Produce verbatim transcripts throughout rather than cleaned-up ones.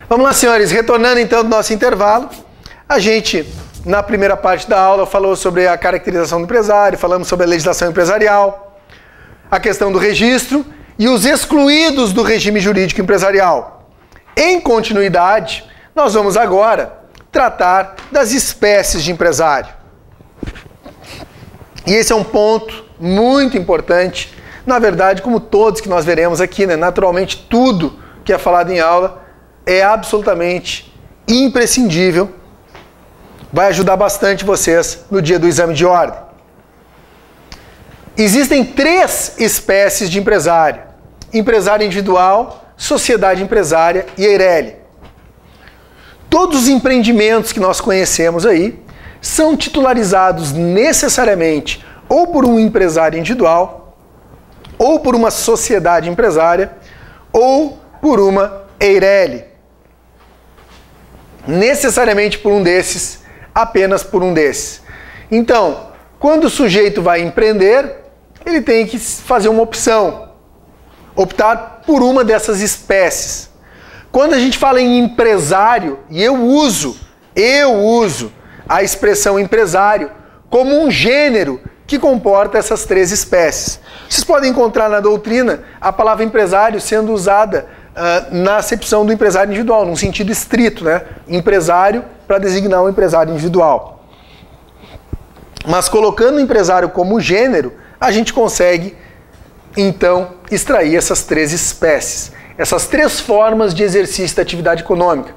Vamos lá, senhores, retornando então do nosso intervalo, a gente, na primeira parte da aula, falou sobre a caracterização do empresário, falamos sobre a legislação empresarial, a questão do registro e os excluídos do regime jurídico empresarial. Em continuidade, nós vamos agora tratar das espécies de empresário. E esse é um ponto muito importante, na verdade, como todos que nós veremos aqui, né? Naturalmente, tudo que é falado em aula é absolutamente imprescindível, vai ajudar bastante vocês no dia do exame de ordem. Existem três espécies de empresário: empresário individual, sociedade empresária e Eireli. Todos os empreendimentos que nós conhecemos aí são titularizados necessariamente ou por um empresário individual, ou por uma sociedade empresária, ou por uma Eireli. Necessariamente por um desses, apenas por um desses. Então, quando o sujeito vai empreender, ele tem que fazer uma opção, optar por uma dessas espécies. Quando a gente fala em empresário, e eu uso, eu uso a expressão empresário como um gênero que comporta essas três espécies. Vocês podem encontrar na doutrina a palavra empresário sendo usada uh, na acepção do empresário individual, num sentido estrito, né? Empresário para designar um empresário individual. Mas colocando o empresário como gênero, a gente consegue, então, extrair essas três espécies, essas três formas de exercício da atividade econômica.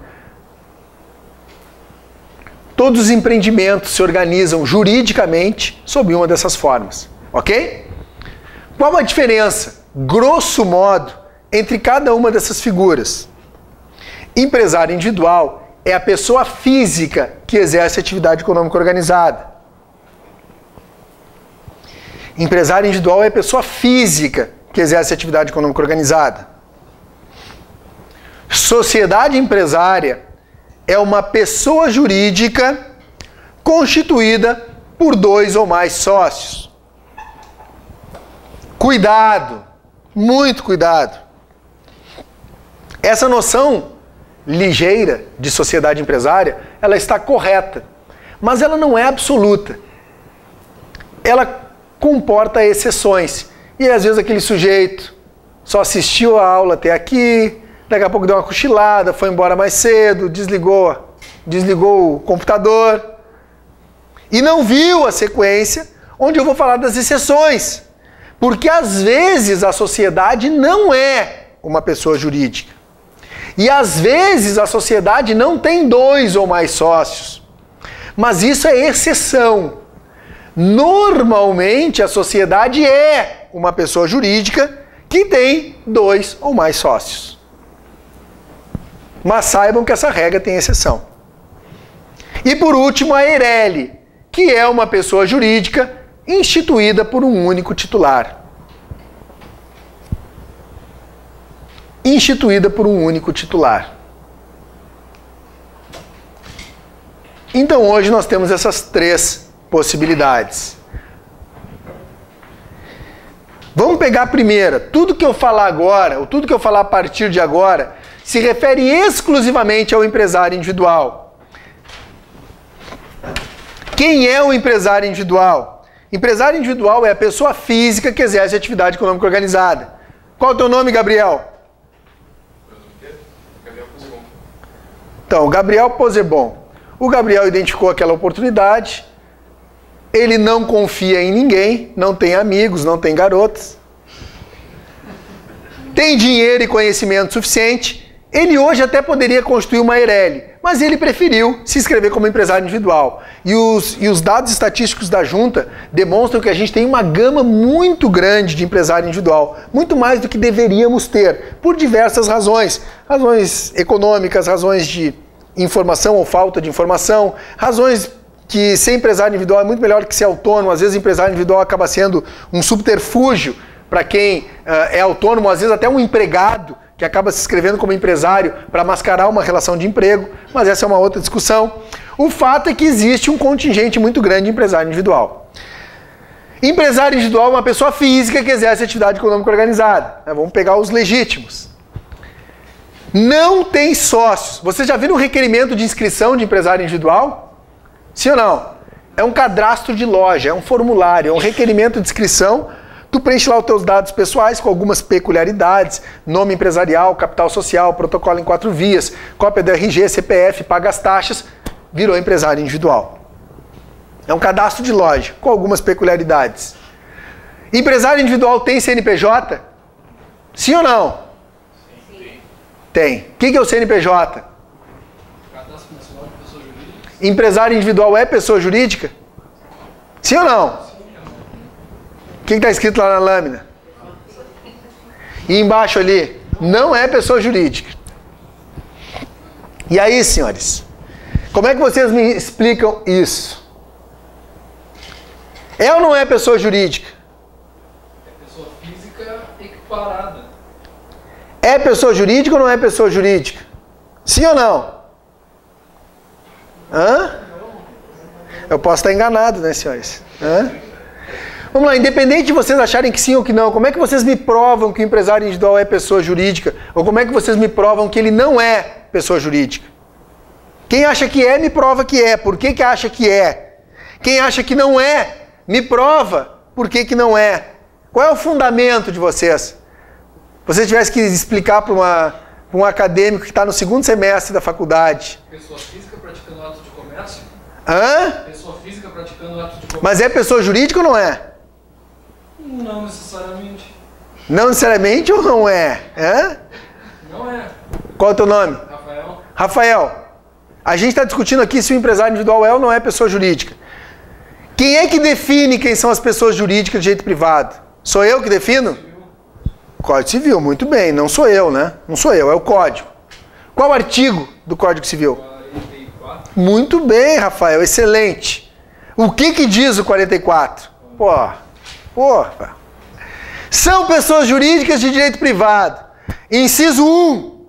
Todos os empreendimentos se organizam juridicamente sob uma dessas formas, ok? Qual a diferença, grosso modo, entre cada uma dessas figuras? Empresário individual é a pessoa física que exerce atividade econômica organizada. Empresário individual é a pessoa física que exerce atividade econômica organizada. Sociedade empresária é uma pessoa jurídica constituída por dois ou mais sócios. Cuidado, muito cuidado. Essa noção ligeira de sociedade empresária, ela está correta, mas ela não é absoluta. Ela comporta exceções. E às vezes aquele sujeito só assistiu a aula até aqui, daqui a pouco deu uma cochilada, foi embora mais cedo, desligou, desligou o computador e não viu a sequência onde eu vou falar das exceções. Porque às vezes a sociedade não é uma pessoa jurídica. E às vezes a sociedade não tem dois ou mais sócios. Mas isso é exceção. Normalmente a sociedade é uma pessoa jurídica que tem dois ou mais sócios. Mas saibam que essa regra tem exceção. E por último a Eireli, que é uma pessoa jurídica instituída por um único titular. Instituída por um único titular. Então hoje nós temos essas três possibilidades. Vamos pegar a primeira. Tudo que eu falar agora, ou tudo que eu falar a partir de agora, se refere exclusivamente ao empresário individual. Quem é o empresário individual? Empresário individual é a pessoa física que exerce atividade econômica organizada. Qual é o teu nome, Gabriel? Gabriel Posebon. Então, Gabriel Posebon. O Gabriel identificou aquela oportunidade, ele não confia em ninguém, não tem amigos, não tem garotas, tem dinheiro e conhecimento suficiente. Ele hoje até poderia constituir uma Eireli, mas ele preferiu se inscrever como empresário individual. E os, e os dados estatísticos da junta demonstram que a gente tem uma gama muito grande de empresário individual, muito mais do que deveríamos ter, por diversas razões. Razões econômicas, razões de informação ou falta de informação, razões que ser empresário individual é muito melhor que ser autônomo. Às vezes empresário individual acaba sendo um subterfúgio para quem uh, é autônomo, às vezes até um empregado que acaba se inscrevendo como empresário para mascarar uma relação de emprego, mas essa é uma outra discussão. O fato é que existe um contingente muito grande de empresário individual. Empresário individual é uma pessoa física que exerce atividade econômica organizada. Vamos pegar os legítimos. não tem sócios. Vocês já viram o requerimento de inscrição de empresário individual? Sim ou não? É um cadastro de loja, é um formulário, é um requerimento de inscrição. Tu preenche lá os teus dados pessoais com algumas peculiaridades, nome empresarial, capital social, protocolo em quatro vias, cópia do R G, C P F, paga as taxas, virou empresário individual. É um cadastro de loja com algumas peculiaridades. Empresário individual tem C N P J? Sim ou não? Sim. Tem. O que é o C N P J? Cadastro Nacional de Pessoa Jurídica. Empresário individual é pessoa jurídica? Sim ou não? O que está escrito lá na lâmina? E embaixo ali, não é pessoa jurídica. E aí, senhores, como é que vocês me explicam isso? É ou não é pessoa jurídica? É pessoa física equiparada. É pessoa jurídica ou não é pessoa jurídica? Sim ou não? Hã? Eu posso estar enganado, né, senhores? Hã? Vamos lá, independente de vocês acharem que sim ou que não, como é que vocês me provam que o empresário individual é pessoa jurídica? Ou como é que vocês me provam que ele não é pessoa jurídica? Quem acha que é, me prova que é. Por que que acha que é? Quem acha que não é, me prova por que que não é. Qual é o fundamento de vocês? Se você tivesse que explicar para uma, para um acadêmico que está no segundo semestre da faculdade. Pessoa física praticando ato de comércio? Hã? Pessoa física praticando ato de comércio. Mas é pessoa jurídica ou não é? Não necessariamente. Não necessariamente ou não é? Hã? Não é. Qual é o teu nome? Rafael. Rafael, a gente está discutindo aqui se o empresário individual é ou não é pessoa jurídica. Quem é que define quem são as pessoas jurídicas de jeito privado? Sou eu que defino? Código Civil, muito bem. Não sou eu, né? Não sou eu, é o código. Qual artigo do Código Civil? quarenta e quatro. Muito bem, Rafael, excelente. O que que diz o quarenta e quatro? Pô, porra. São pessoas jurídicas de direito privado. Inciso um.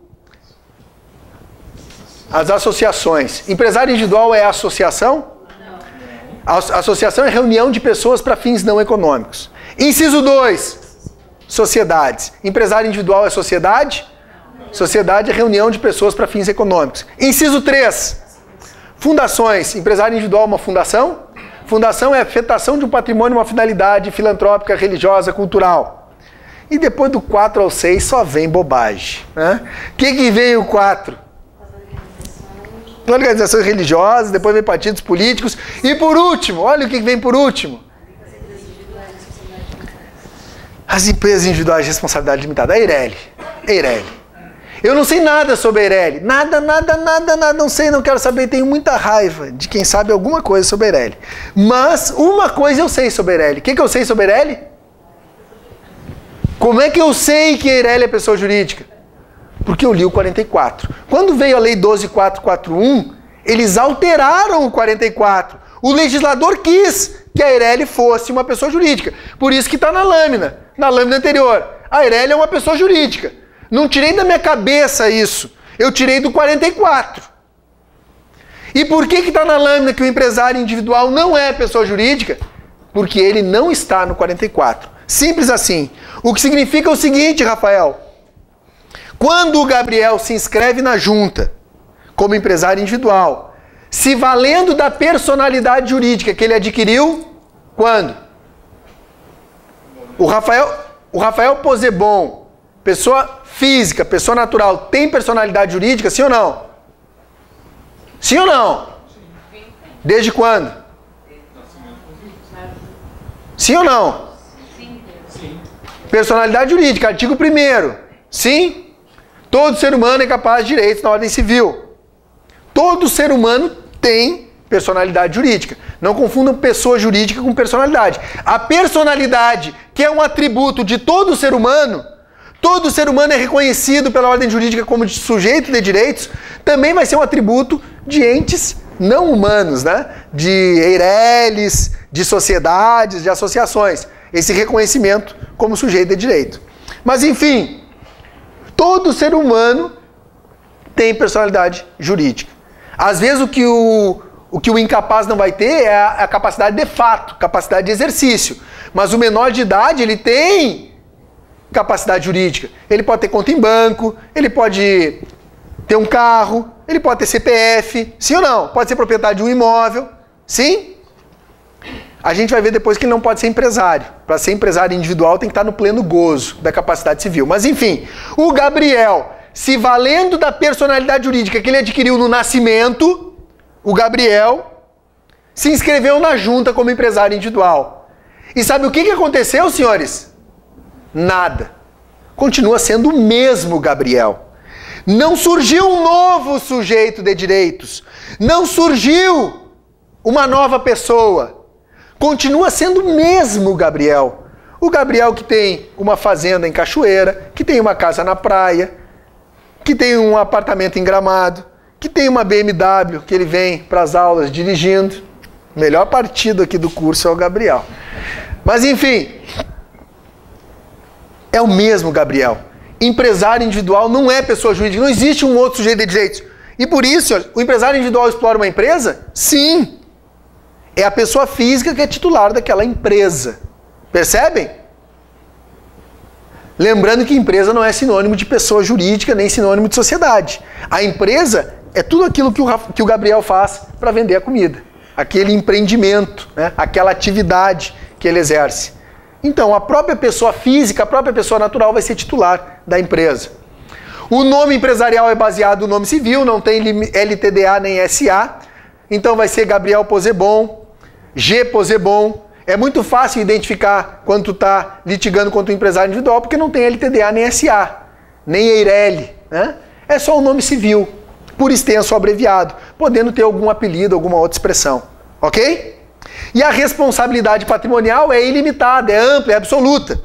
As associações. Empresário individual é associação? Não. Associação é reunião de pessoas para fins não econômicos. Inciso dois. Sociedades. Empresário individual é sociedade? Não. Sociedade é reunião de pessoas para fins econômicos. Inciso três. Fundações. Empresário individual é uma fundação? Fundação é afetação de um patrimônio, uma finalidade filantrópica, religiosa, cultural. E depois do quatro ao seis só vem bobagem. Né? O que que vem o quatro? Organizações religiosas, depois vem partidos políticos. E por último, olha o que vem por último. As empresas individuais de responsabilidade limitada. A Eireli. Eireli. Eu não sei nada sobre a Eireli. Nada, nada, nada, nada. Não sei, não quero saber. Tenho muita raiva de quem sabe alguma coisa sobre a Eireli. Mas uma coisa eu sei sobre a Eireli. O que, que eu sei sobre a Eireli? Como é que eu sei que a Eireli é pessoa jurídica? Porque eu li o quarenta e quatro. Quando veio a Lei doze mil quatrocentos e quarenta e um, eles alteraram o quarenta e quatro. O legislador quis que a Eireli fosse uma pessoa jurídica. Por isso que está na lâmina, na lâmina anterior. A Eireli é uma pessoa jurídica. Não tirei da minha cabeça isso. Eu tirei do quarenta e quatro. E por que que está na lâmina que o empresário individual não é pessoa jurídica? Porque ele não está no quarenta e quatro. Simples assim. O que significa o seguinte, Rafael. Quando o Gabriel se inscreve na junta como empresário individual, se valendo da personalidade jurídica que ele adquiriu, quando? O Rafael, o Rafael Posebon, pessoa física, pessoa natural, tem personalidade jurídica, sim ou não? Sim ou não? Desde quando? Sim ou não? Sim. Personalidade jurídica, artigo primeiro. Sim? Todo ser humano é capaz de direitos na ordem civil. Todo ser humano tem personalidade jurídica. Não confundam pessoa jurídica com personalidade. A personalidade, que é um atributo de todo ser humano, todo ser humano é reconhecido pela ordem jurídica como sujeito de direitos, também vai ser um atributo de entes não humanos, né? De eireles, de sociedades, de associações. Esse reconhecimento como sujeito de direito. Mas, enfim, todo ser humano tem personalidade jurídica. Às vezes o que o, o, que o incapaz não vai ter é a, a capacidade de fato, capacidade de exercício. Mas o menor de idade, ele tem capacidade jurídica. Ele pode ter conta em banco, ele pode ter um carro, ele pode ter C P F, sim ou não? Pode ser proprietário de um imóvel, sim? A gente vai ver depois que ele não pode ser empresário. Para ser empresário individual tem que estar no pleno gozo da capacidade civil. Mas enfim, o Gabriel, se valendo da personalidade jurídica que ele adquiriu no nascimento, o Gabriel se inscreveu na junta como empresário individual. E sabe o que que aconteceu, senhores? Nada. Continua sendo o mesmo Gabriel. Não surgiu um novo sujeito de direitos. Não surgiu uma nova pessoa. Continua sendo o mesmo Gabriel. O Gabriel que tem uma fazenda em Cachoeira, que tem uma casa na praia, que tem um apartamento em Gramado, que tem uma B M W que ele vem para as aulas dirigindo. O melhor partido aqui do curso é o Gabriel. Mas enfim, é o mesmo Gabriel. Empresário individual não é pessoa jurídica, não existe um outro sujeito de direitos. E por isso, senhores, o empresário individual explora uma empresa? Sim. É a pessoa física que é titular daquela empresa. Percebem? Lembrando que empresa não é sinônimo de pessoa jurídica, nem sinônimo de sociedade. A empresa é tudo aquilo que o, que o Gabriel faz para vender a comida. Aquele empreendimento, né? Aquela atividade que ele exerce. Então, a própria pessoa física, a própria pessoa natural vai ser titular da empresa. O nome empresarial é baseado no nome civil, não tem L T D A nem S A. Então vai ser Gabriel Posebon, G Posebon. É muito fácil identificar quando tu está litigando contra o empresário individual, porque não tem L T D A nem S A, nem EIRELI, né? É só o nome civil, por extenso ou abreviado, podendo ter algum apelido, alguma outra expressão, ok? E a responsabilidade patrimonial é ilimitada, é ampla, é absoluta.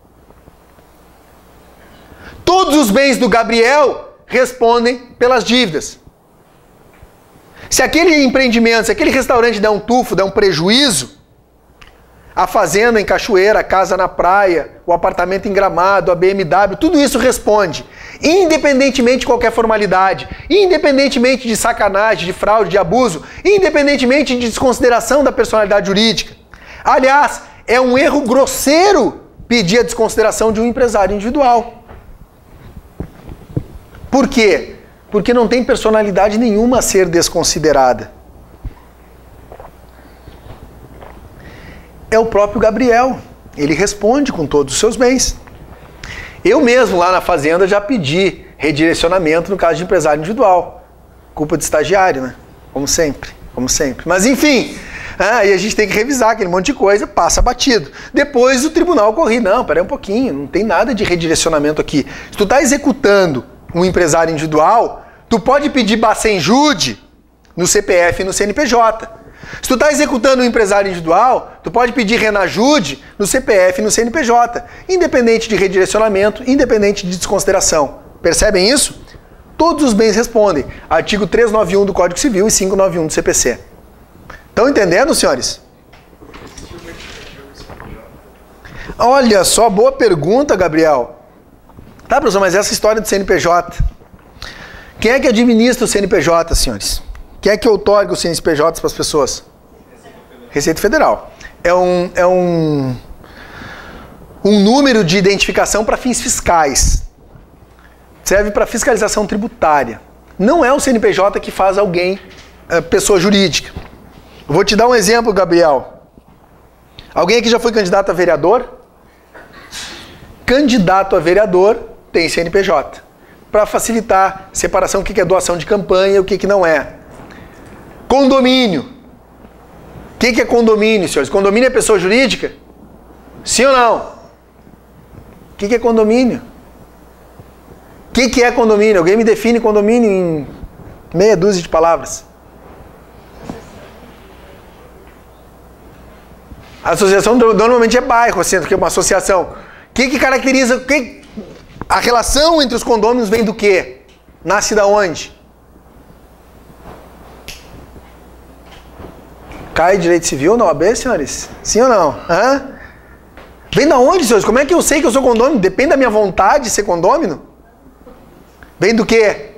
Todos os bens do Gabriel respondem pelas dívidas. Se aquele empreendimento, se aquele restaurante der um tufo, der um prejuízo, a fazenda em Cachoeira, a casa na praia, o apartamento em Gramado, a B M W, tudo isso responde. Independentemente de qualquer formalidade, independentemente de sacanagem, de fraude, de abuso, independentemente de desconsideração da personalidade jurídica. Aliás, é um erro grosseiro pedir a desconsideração de um empresário individual. Por quê? Porque não tem personalidade nenhuma a ser desconsiderada. É o próprio Gabriel. Ele responde com todos os seus bens. Eu mesmo lá na fazenda já pedi redirecionamento no caso de empresário individual. Culpa de estagiário, né? Como sempre, como sempre. Mas enfim, ah, e a gente tem que revisar aquele monte de coisa, passa batido. Depois o tribunal corrige. Não, peraí um pouquinho, não tem nada de redirecionamento aqui. Se tu está executando um empresário individual, tu pode pedir Bacenjude no C P F e no C N P J. Se tu está executando um empresário individual, tu pode pedir Renajude no C P F e no C N P J, independente de redirecionamento, independente de desconsideração. Percebem isso? Todos os bens respondem. Artigo trezentos e noventa e um do Código Civil e quinhentos e noventa e um do C P C. Estão entendendo, senhores? Olha só, boa pergunta, Gabriel. Tá, professor, mas essa história do C N P J. Quem é que administra o C N P J, senhores? Quem é que outorga os C N P Js para as pessoas? Receita Federal. É um, é um, um número de identificação para fins fiscais. Serve para fiscalização tributária. Não é o C N P J que faz alguém, é, pessoa jurídica. Eu vou te dar um exemplo, Gabriel. Alguém aqui já foi candidato a vereador? Candidato a vereador tem C N P J. Para facilitar separação, o que é doação de campanha e o que não é. Condomínio. O que é condomínio, senhores? Condomínio é pessoa jurídica? Sim ou não? O que é condomínio? O que é condomínio? Alguém me define condomínio em meia dúzia de palavras. A associação normalmente é bairro, assim, que é uma associação. O que, que caracteriza... Que, a relação entre os condôminos vem do quê? Nasce da onde? Cai direito civil na O A B, senhores? Sim ou não? Hã? Vem da onde, senhores? Como é que eu sei que eu sou condômino? Depende da minha vontade de ser condômino? Vem do quê?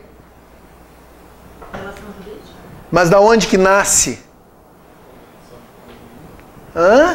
Mas da onde que nasce? Hã?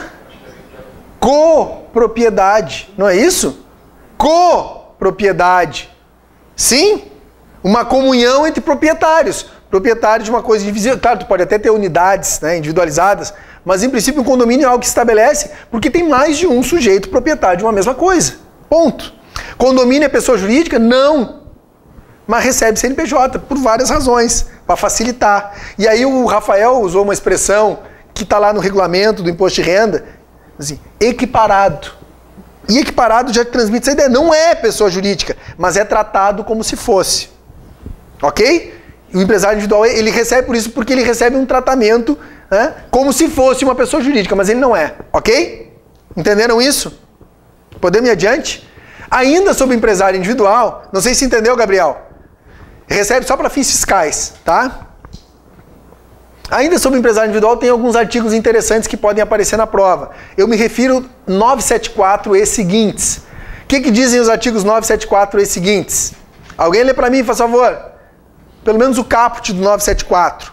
Copropriedade. Não é isso? Copropriedade. Sim? Uma comunhão entre proprietários. Proprietário de uma coisa indivisível. Claro, tu pode até ter unidades, né, individualizadas, mas em princípio um condomínio é algo que se estabelece porque tem mais de um sujeito proprietário de uma mesma coisa. Ponto. Condomínio é pessoa jurídica? Não. Mas recebe C N P J por várias razões, para facilitar. E aí o Rafael usou uma expressão que está lá no regulamento do imposto de renda, assim, equiparado. E equiparado já transmite essa ideia. Não é pessoa jurídica, mas é tratado como se fosse. Ok? O empresário individual, ele recebe por isso porque ele recebe um tratamento, né, como se fosse uma pessoa jurídica, mas ele não é. Ok? Entenderam isso? Podemos ir adiante? Ainda sobre o empresário individual, não sei se entendeu, Gabriel. Recebe só para fins fiscais, tá? Ainda sobre o empresário individual, tem alguns artigos interessantes que podem aparecer na prova. Eu me refiro novecentos e setenta e quatro e seguintes. O que, que dizem os artigos novecentos e setenta e quatro e seguintes? Alguém lê para mim, por favor? Pelo menos o caput do novecentos e setenta e quatro.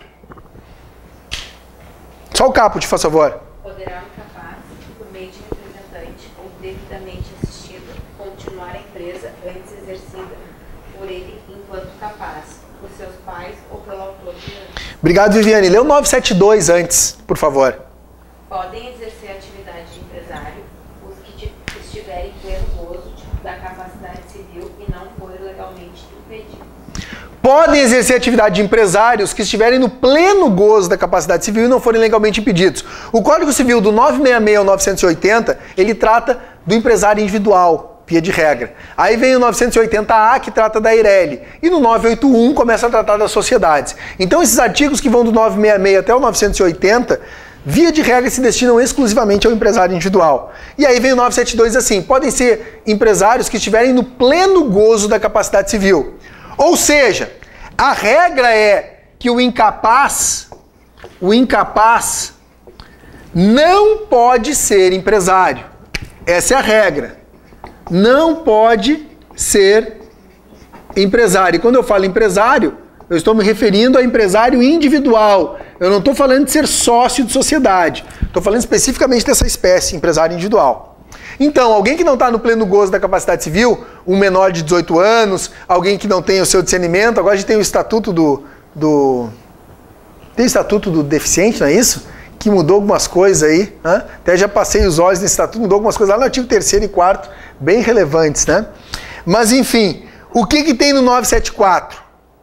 Só o caput, por favor. Poderá o incapaz, por meio de representante ou devidamente assistido, continuar a empresa antes exercida por ele enquanto capaz, por seus pais ou pelo autor de antes. Obrigado, Viviane. Lê o novecentos e setenta e dois antes, por favor. Podem exercer a atividade de empresário os que estiverem em pleno gozo da capacidade civil e não forem legalmente impedidos. Podem exercer atividade de empresários que estiverem no pleno gozo da capacidade civil e não forem legalmente impedidos. O Código Civil do novecentos e sessenta e seis ao novecentos e oitenta, ele trata do empresário individual, via de regra. Aí vem o novecentos e oitenta A, que trata da Eireli. E no novecentos e oitenta e um começa a tratar das sociedades. Então esses artigos que vão do novecentos e sessenta e seis até o novecentos e oitenta, via de regra se destinam exclusivamente ao empresário individual. E aí vem o novecentos e setenta e dois assim, podem ser empresários que estiverem no pleno gozo da capacidade civil. Ou seja, a regra é que o incapaz, o incapaz não pode ser empresário. Essa é a regra. Não pode ser empresário. E quando eu falo empresário, eu estou me referindo a empresário individual. Eu não estou falando de ser sócio de sociedade. Estou falando especificamente dessa espécie, empresário individual. Então, alguém que não está no pleno gozo da capacidade civil, um menor de dezoito anos, alguém que não tem o seu discernimento, agora a gente tem o estatuto do... do tem o estatuto do deficiente, não é isso? Que mudou algumas coisas aí. Né? Até já passei os olhos nesse estatuto, mudou algumas coisas lá no artigo terceiro e quarto, bem relevantes, né? Mas, enfim, o que, que tem no novecentos e setenta e quatro?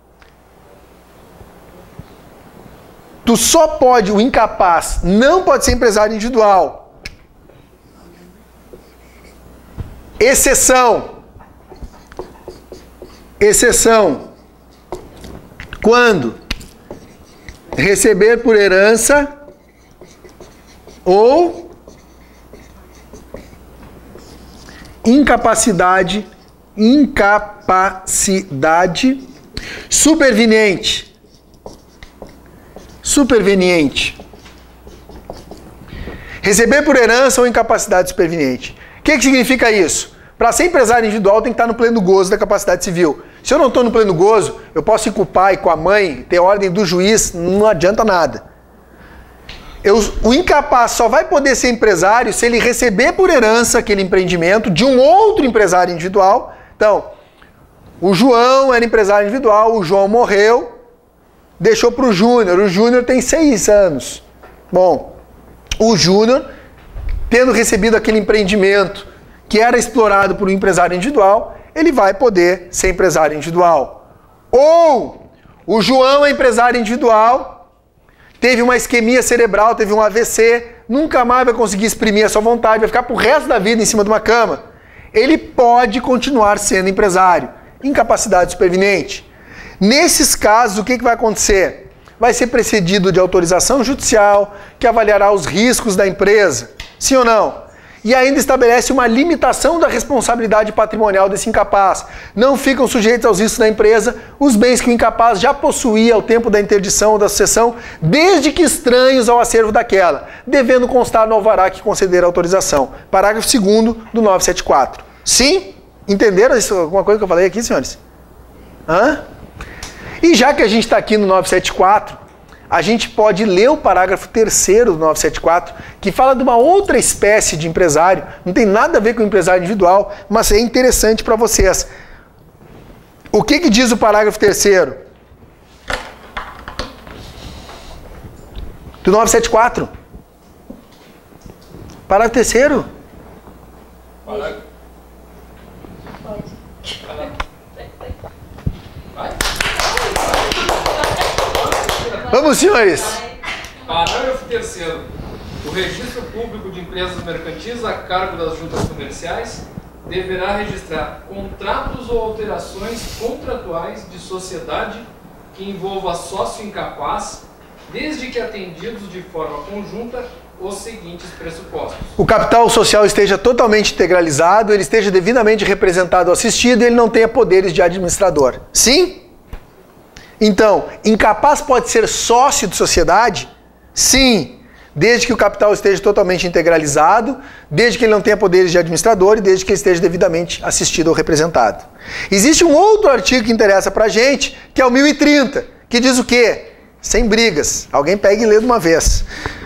Tu só pode, o incapaz não pode ser empresário individual. Exceção. Exceção. Quando receber por herança ou incapacidade, incapacidade superveniente. Superveniente. Receber por herança ou incapacidade superveniente. O que, que significa isso? Para ser empresário individual tem que estar no pleno gozo da capacidade civil. Se eu não estou no pleno gozo, eu posso ir com o pai, com a mãe, ter ordem do juiz, não adianta nada. Eu, o incapaz só vai poder ser empresário se ele receber por herança aquele empreendimento de um outro empresário individual. Então, o João era empresário individual, o João morreu, deixou para o Júnior. O Júnior tem seis anos. Bom, o Júnior, tendo recebido aquele empreendimento que era explorado por um empresário individual, ele vai poder ser empresário individual. Ou o João é empresário individual, teve uma isquemia cerebral, teve um A V C, nunca mais vai conseguir exprimir a sua vontade, vai ficar pro resto da vida em cima de uma cama. Ele pode continuar sendo empresário. Incapacidade superveniente. Nesses casos, o que, que vai acontecer? Vai ser precedido de autorização judicial, que avaliará os riscos da empresa. Sim ou não? E ainda estabelece uma limitação da responsabilidade patrimonial desse incapaz. Não ficam sujeitos aos riscos da empresa os bens que o incapaz já possuía ao tempo da interdição ou da sucessão, desde que estranhos ao acervo daquela, devendo constar no alvará que conceder a autorização. Parágrafo segundo do novecentos e setenta e quatro. Sim? Entenderam isso, alguma coisa que eu falei aqui, senhores? Hã? E já que a gente está aqui no novecentos e setenta e quatro, a gente pode ler o parágrafo terceiro do novecentos e setenta e quatro, que fala de uma outra espécie de empresário, não tem nada a ver com o empresário individual, mas é interessante para vocês. O que que diz o parágrafo terceiro? Do novecentos e setenta e quatro. Parágrafo terceiro. Parágrafo. Vai. Vamos, senhores. Parágrafo terceiro. O registro público de empresas mercantis a cargo das juntas comerciais deverá registrar contratos ou alterações contratuais de sociedade que envolva sócio incapaz, desde que atendidos de forma conjunta os seguintes pressupostos. O capital social esteja totalmente integralizado, ele esteja devidamente representado ou assistido e ele não tenha poderes de administrador. Sim? Então, incapaz pode ser sócio de sociedade? Sim. Desde que o capital esteja totalmente integralizado, desde que ele não tenha poderes de administrador e desde que ele esteja devidamente assistido ou representado. Existe um outro artigo que interessa pra gente, que é o mil e trinta, que diz o quê? Sem brigas. Alguém pega e lê de uma vez.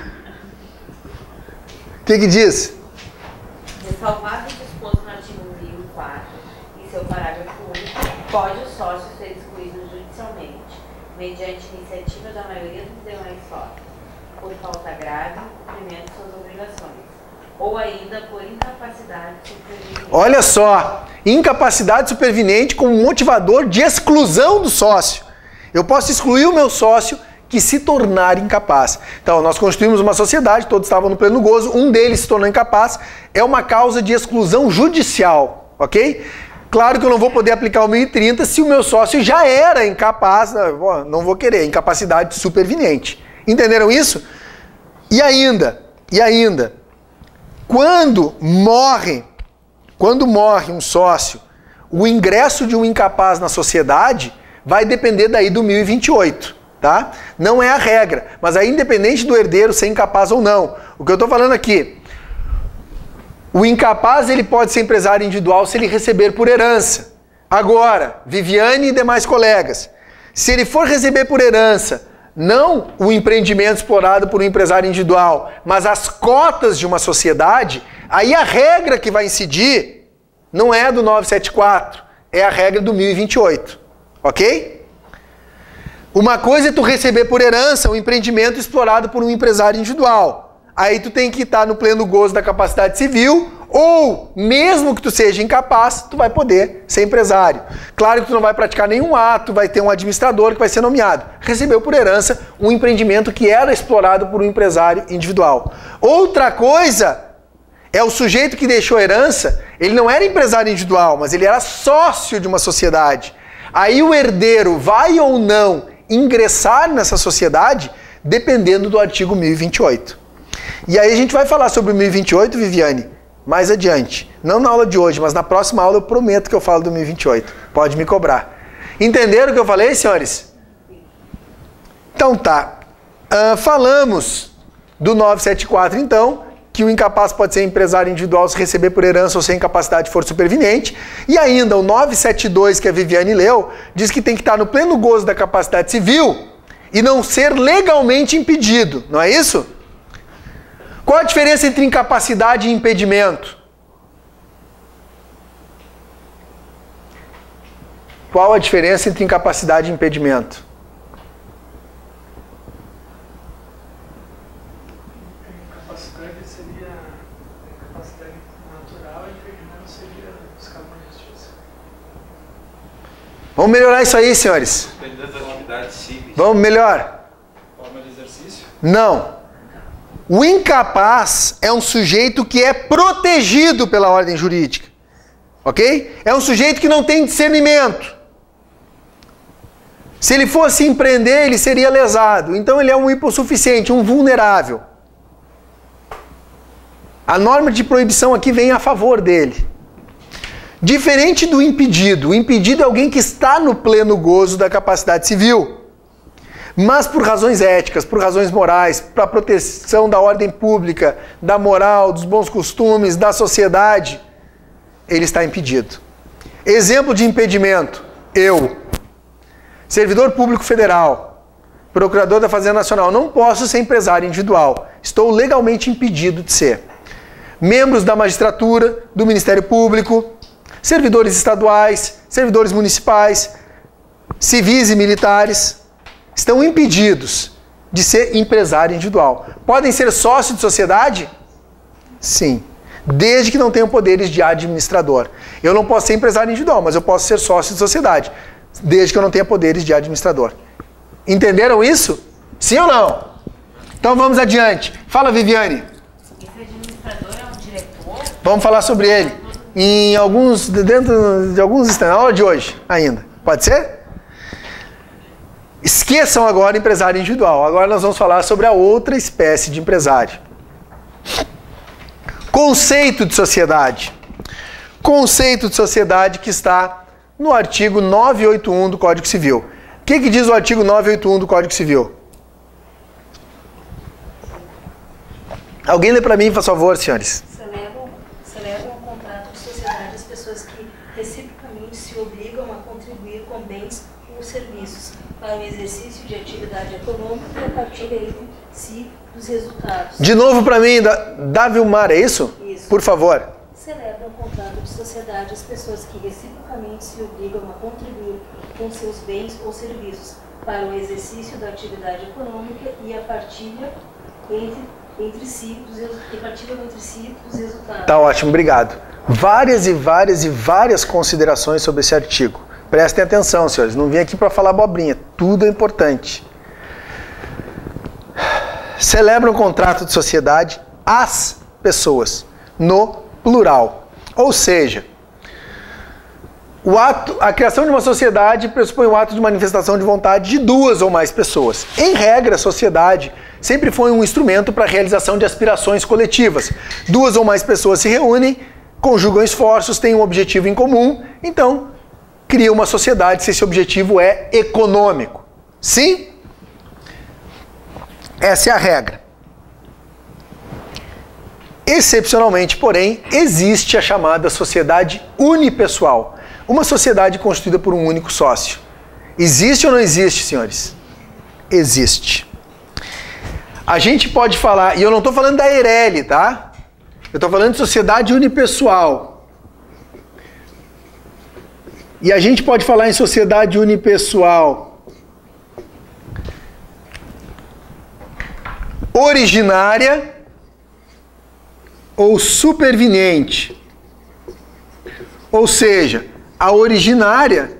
O que que diz? Ressalvado o disposto no artigo mil e quatro e seu parágrafo único, pode o sócio ser excluído judicialmente, mediante iniciativa da maioria dos demais sócios, por falta grave no cumprimento de suas obrigações, ou ainda por incapacidade superveniente. Olha só, incapacidade superveniente como motivador de exclusão do sócio. Eu posso excluir o meu sócio que se tornar incapaz. Então, nós constituímos uma sociedade, todos estavam no pleno gozo, um deles se tornou incapaz, é uma causa de exclusão judicial, ok? Claro que eu não vou poder aplicar o mil e trinta se o meu sócio já era incapaz, não vou querer, incapacidade superveniente. Entenderam isso? E ainda, e ainda, quando morre, quando morre um sócio, o ingresso de um incapaz na sociedade vai depender daí do mil e vinte e oito, tá? Não é a regra, mas aí independente do herdeiro ser incapaz ou não. O que eu estou falando aqui, o incapaz ele pode ser empresário individual se ele receber por herança. Agora, Viviane e demais colegas, se ele for receber por herança, não o empreendimento explorado por um empresário individual, mas as cotas de uma sociedade, aí a regra que vai incidir não é a do novecentos e setenta e quatro, é a regra do mil e vinte e oito, ok? Uma coisa é tu receber por herança um empreendimento explorado por um empresário individual. Aí tu tem que estar no pleno gozo da capacidade civil, ou mesmo que tu seja incapaz, tu vai poder ser empresário. Claro que tu não vai praticar nenhum ato, vai ter um administrador que vai ser nomeado. Recebeu por herança um empreendimento que era explorado por um empresário individual. Outra coisa é o sujeito que deixou a herança, ele não era empresário individual, mas ele era sócio de uma sociedade. Aí o herdeiro vai ou não ingressar nessa sociedade, dependendo do artigo mil e vinte e oito. E aí a gente vai falar sobre o mil e vinte e oito, Viviane, mais adiante. Não na aula de hoje, mas na próxima aula eu prometo que eu falo do mil e vinte e oito. Pode me cobrar. Entenderam o que eu falei, senhores? Então tá. Uh, falamos do novecentos e setenta e quatro, então, que o incapaz pode ser empresário individual se receber por herança ou se a incapacidade for superveniente. E ainda o novecentos e setenta e dois, que a Viviane leu, diz que tem que estar no pleno gozo da capacidade civil e não ser legalmente impedido. Não é isso? Qual a diferença entre incapacidade e impedimento? Qual a diferença entre incapacidade e impedimento? Incapacidade seria incapacidade natural e impedimento seria escapar da justiça. Vamos melhorar isso aí, senhores. Dependendo das atividades cíveis. Vamos melhor? Forma de exercício? Não. O incapaz é um sujeito que é protegido pela ordem jurídica, ok? É um sujeito que não tem discernimento. Se ele fosse empreender, ele seria lesado. Então ele é um hipossuficiente, um vulnerável. A norma de proibição aqui vem a favor dele. Diferente do impedido. O impedido é alguém que está no pleno gozo da capacidade civil. Mas por razões éticas, por razões morais, para proteção da ordem pública, da moral, dos bons costumes, da sociedade, ele está impedido. Exemplo de impedimento, eu, servidor público federal, procurador da Fazenda Nacional, não posso ser empresário individual, estou legalmente impedido de ser. Membros da magistratura, do Ministério Público, servidores estaduais, servidores municipais, civis e militares estão impedidos de ser empresário individual. Podem ser sócios de sociedade? Sim. Desde que não tenham poderes de administrador. Eu não posso ser empresário individual, mas eu posso ser sócio de sociedade, desde que eu não tenha poderes de administrador. Entenderam isso? Sim ou não? Então vamos adiante. Fala, Viviane. Esse administrador é um diretor? Vamos falar sobre ele em alguns, dentro de alguns instantes, na aula de hoje ainda. Pode ser? Esqueçam agora empresário individual. Agora nós vamos falar sobre a outra espécie de empresário. Conceito de sociedade. Conceito de sociedade que está no artigo novecentos e oitenta e um do Código Civil. O que, que diz o artigo novecentos e oitenta e um do Código Civil? Alguém lê para mim, por favor, senhores. Celebram, celebram um contrato de sociedade as pessoas que reciprocamente se obrigam a contribuir com bens ou serviços para o exercício de atividade econômica e a partir entre si dos resultados. De novo para mim, da, da Vilmar, é isso? Isso. Por favor. Celebram um contrato de sociedade as pessoas que reciprocamente se obrigam a contribuir com seus bens ou serviços para o exercício da atividade econômica e a partilha entre, entre si dos, e partilham entre si dos resultados. Tá ótimo, obrigado. Várias e várias e várias considerações sobre esse artigo. Prestem atenção, senhores. Não vim aqui para falar abobrinha. Tudo é importante. Celebram um contrato de sociedade as pessoas, no plural. Ou seja, o ato, a criação de uma sociedade pressupõe o ato de manifestação de vontade de duas ou mais pessoas. Em regra, a sociedade sempre foi um instrumento para a realização de aspirações coletivas. Duas ou mais pessoas se reúnem, conjugam esforços, têm um objetivo em comum, então cria uma sociedade se esse objetivo é econômico. Sim? Essa é a regra. Excepcionalmente, porém, existe a chamada sociedade unipessoal. Uma sociedade constituída por um único sócio. Existe ou não existe, senhores? Existe. A gente pode falar, e eu não estou falando da Eireli, tá? Eu estou falando de sociedade unipessoal. E a gente pode falar em sociedade unipessoal originária ou superveniente. Ou seja, a originária,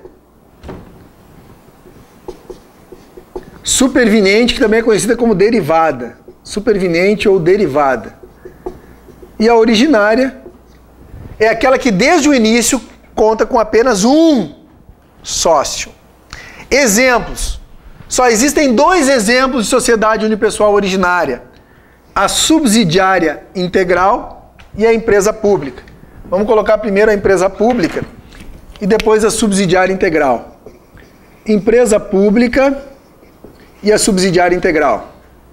superveniente, que também é conhecida como derivada, superveniente ou derivada. E a originária é aquela que desde o início conta com apenas um sócio. Exemplos. Só existem dois exemplos de sociedade unipessoal originária: a subsidiária integral e a empresa pública. Vamos colocar primeiro a empresa pública e depois a subsidiária integral. Empresa pública e a subsidiária integral.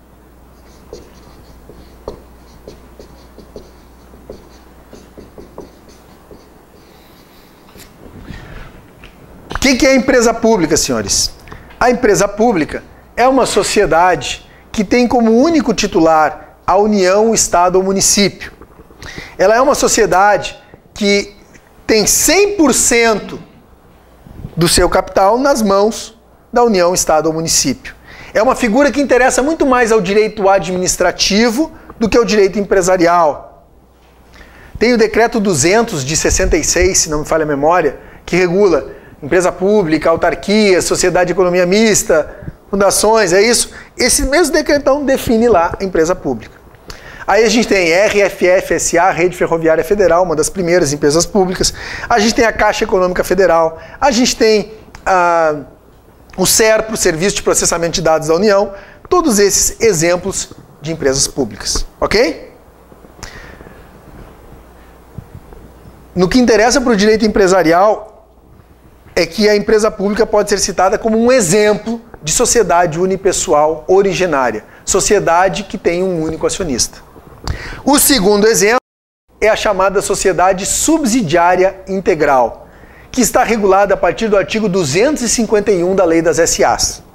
O que, que é a empresa pública, senhores? A empresa pública é uma sociedade que tem como único titular a União, o Estado ou município. Ela é uma sociedade que tem cem por cento do seu capital nas mãos da União, Estado ou município. É uma figura que interessa muito mais ao direito administrativo do que ao direito empresarial. Tem o decreto duzentos de sessenta e seis, se não me falha a memória, que regula empresa pública, autarquia, sociedade de economia mista, fundações, é isso? Esse mesmo decretão define lá a empresa pública. Aí a gente tem R F F S A, Rede Ferroviária Federal, uma das primeiras empresas públicas. A gente tem a Caixa Econômica Federal. A gente tem ah, o SERPRO, Serviço de Processamento de Dados da União. Todos esses exemplos de empresas públicas. Ok? No que interessa para o direito empresarial é que a empresa pública pode ser citada como um exemplo de sociedade unipessoal originária. Sociedade que tem um único acionista. O segundo exemplo é a chamada sociedade subsidiária integral, que está regulada a partir do artigo duzentos e cinquenta e um da Lei das S As.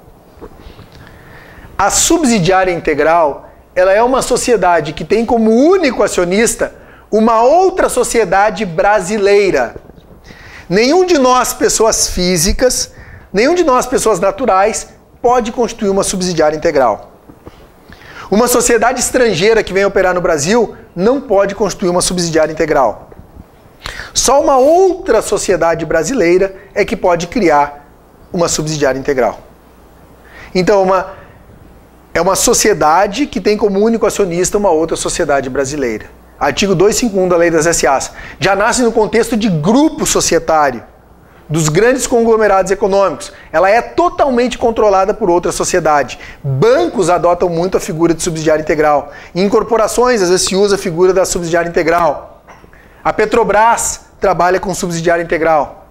A subsidiária integral, ela é uma sociedade que tem como único acionista uma outra sociedade brasileira. Nenhum de nós, pessoas físicas, nenhum de nós, pessoas naturais, pode constituir uma subsidiária integral. Uma sociedade estrangeira que vem operar no Brasil não pode constituir uma subsidiária integral. Só uma outra sociedade brasileira é que pode criar uma subsidiária integral. Então, uma, é uma sociedade que tem como único acionista uma outra sociedade brasileira. Artigo duzentos e cinquenta e um da Lei das S As. Já nasce no contexto de grupo societário, dos grandes conglomerados econômicos. Ela é totalmente controlada por outra sociedade. Bancos adotam muito a figura de subsidiária integral. Em corporações, às vezes, se usa a figura da subsidiária integral. A Petrobras trabalha com subsidiária integral.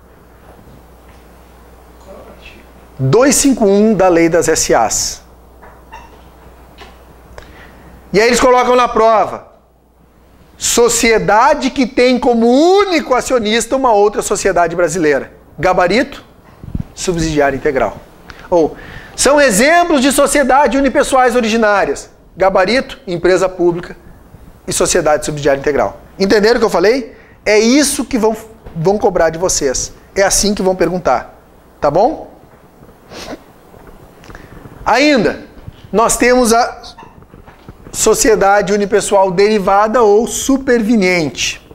duzentos e cinquenta e um da Lei das S As. E aí eles colocam na prova: sociedade que tem como único acionista uma outra sociedade brasileira. Gabarito, subsidiária integral. Ou, são exemplos de sociedade unipessoais originárias. Gabarito, empresa pública e sociedade subsidiária integral. Entenderam o que eu falei? É isso que vão, vão cobrar de vocês. É assim que vão perguntar. Tá bom? Ainda, nós temos a sociedade unipessoal derivada ou superveniente.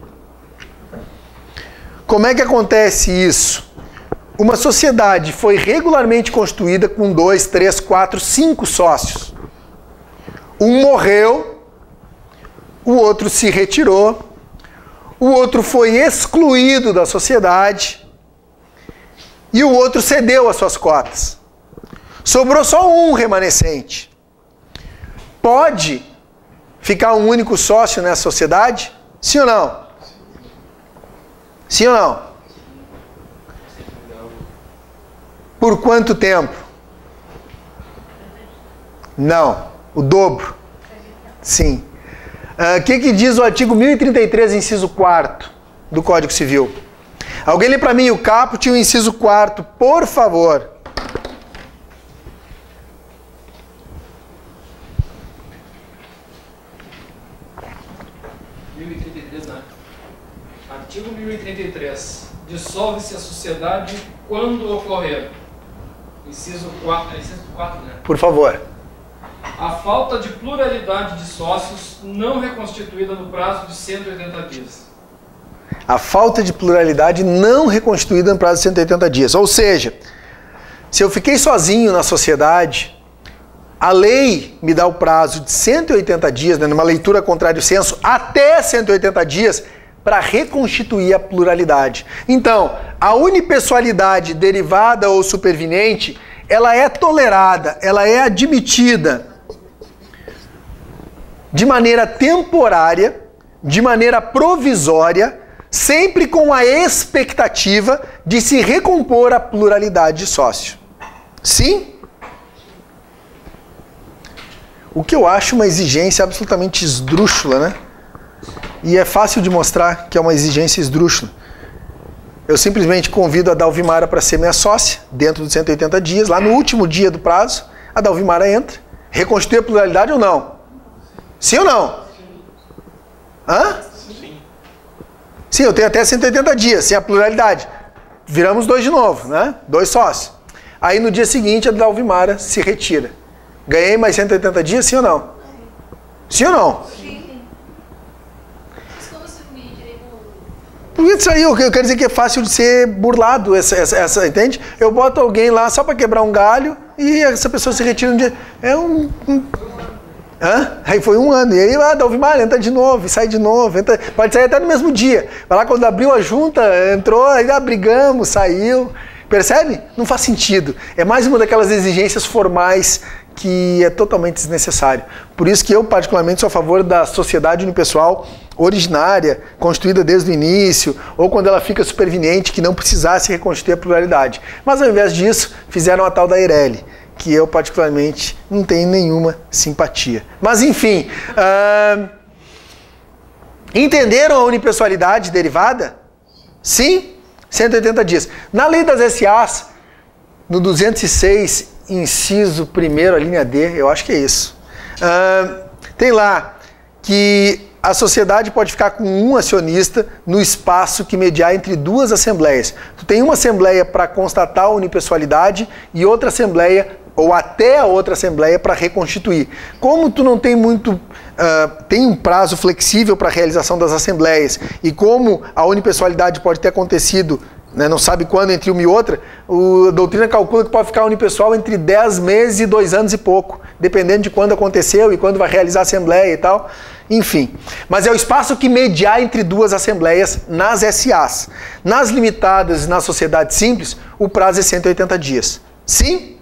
Como é que acontece isso? Uma sociedade foi regularmente constituída com dois, três, quatro, cinco sócios. Um morreu, o outro se retirou, o outro foi excluído da sociedade e o outro cedeu as suas cotas. Sobrou só um remanescente. Pode ficar um único sócio nessa sociedade? Sim ou não? Sim ou não? Por quanto tempo? Não. O dobro? Sim. O uh, que, que diz o artigo mil e trinta e três, inciso quarto do Código Civil? Alguém lê para mim o caput e o inciso quarto, por favor. Artigo mil e trinta e três. Dissolve-se a sociedade quando ocorrer. Inciso quatro, inciso quatro, né? Por favor. A falta de pluralidade de sócios não reconstituída no prazo de cento e oitenta dias. A falta de pluralidade não reconstituída no prazo de cento e oitenta dias. Ou seja, se eu fiquei sozinho na sociedade, a lei me dá o prazo de cento e oitenta dias, né, numa leitura contrário senso, até cento e oitenta dias, para reconstituir a pluralidade. Então, a unipessoalidade derivada ou superveniente, ela é tolerada, ela é admitida de maneira temporária, de maneira provisória, sempre com a expectativa de se recompor a pluralidade de sócio. Sim? O que eu acho uma exigência absolutamente esdrúxula, né? E é fácil de mostrar que é uma exigência esdrúxula. Eu simplesmente convido a Dalvimara para ser minha sócia, dentro dos cento e oitenta dias, lá no último dia do prazo, a Dalvimara entra, reconstitui a pluralidade ou não? Sim ou não? Hã? Sim. Sim, eu tenho até cento e oitenta dias, sem a pluralidade. Viramos dois de novo, né? Dois sócios. Aí no dia seguinte a Dalvimara se retira. Ganhei mais cento e oitenta dias, sim ou não? Sim ou não? Sim. Porque isso aí, eu quero dizer que é fácil de ser burlado, essa, essa, essa, entende? Eu boto alguém lá só para quebrar um galho e essa pessoa se retira um dia. É um... um... Hã? Aí foi um ano. E aí, ah, Dalvimara, entra de novo, sai de novo. Entra, pode sair até no mesmo dia. Vai lá, quando abriu a junta, entrou, aí ah, brigamos, saiu. Percebe? Não faz sentido. É mais uma daquelas exigências formais que é totalmente desnecessário. Por isso que eu, particularmente, sou a favor da sociedade unipessoal originária, constituída desde o início, ou quando ela fica superveniente, que não precisasse reconstituir a pluralidade. Mas, ao invés disso, fizeram a tal da Eireli, que eu, particularmente, não tenho nenhuma simpatia. Mas, enfim, uh... entenderam a unipessoalidade derivada? Sim? cento e oitenta dias. Na lei das S As, no duzentos e seis, inciso primeiro, a linha D, eu acho que é isso. Uh, tem lá que a sociedade pode ficar com um acionista no espaço que mediar entre duas assembleias. Tu tem uma assembleia para constatar a unipessoalidade e outra assembleia, ou até a outra assembleia, para reconstituir. Como tu não tem muito, uh, tem um prazo flexível para a realização das assembleias, e como a unipessoalidade pode ter acontecido, né, não sabe quando, entre uma e outra, o, a doutrina calcula que pode ficar unipessoal entre dez meses e dois anos e pouco, dependendo de quando aconteceu e quando vai realizar a assembleia e tal. Enfim, mas é o espaço que mediar entre duas assembleias nas S As. Nas limitadas e nas sociedades simples, o prazo é cento e oitenta dias. Sim?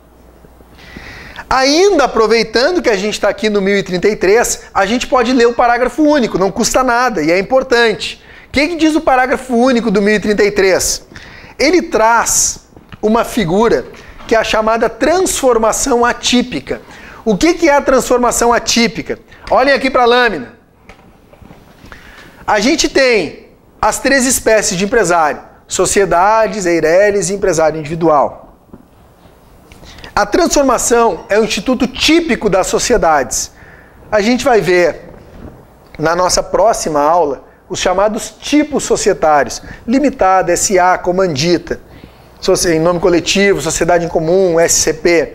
Ainda aproveitando que a gente está aqui no mil e trinta e três, a gente pode ler o parágrafo único, não custa nada e é importante. O que, que diz o parágrafo único do mil e trinta e três? Ele traz uma figura que é a chamada transformação atípica. O que, que é a transformação atípica? Olhem aqui para a lâmina. A gente tem as três espécies de empresário: sociedades, eireles e empresário individual. A transformação é o instituto típico das sociedades. A gente vai ver na nossa próxima aula os chamados tipos societários: limitada, S A, comandita, em nome coletivo, sociedade em comum, S C P.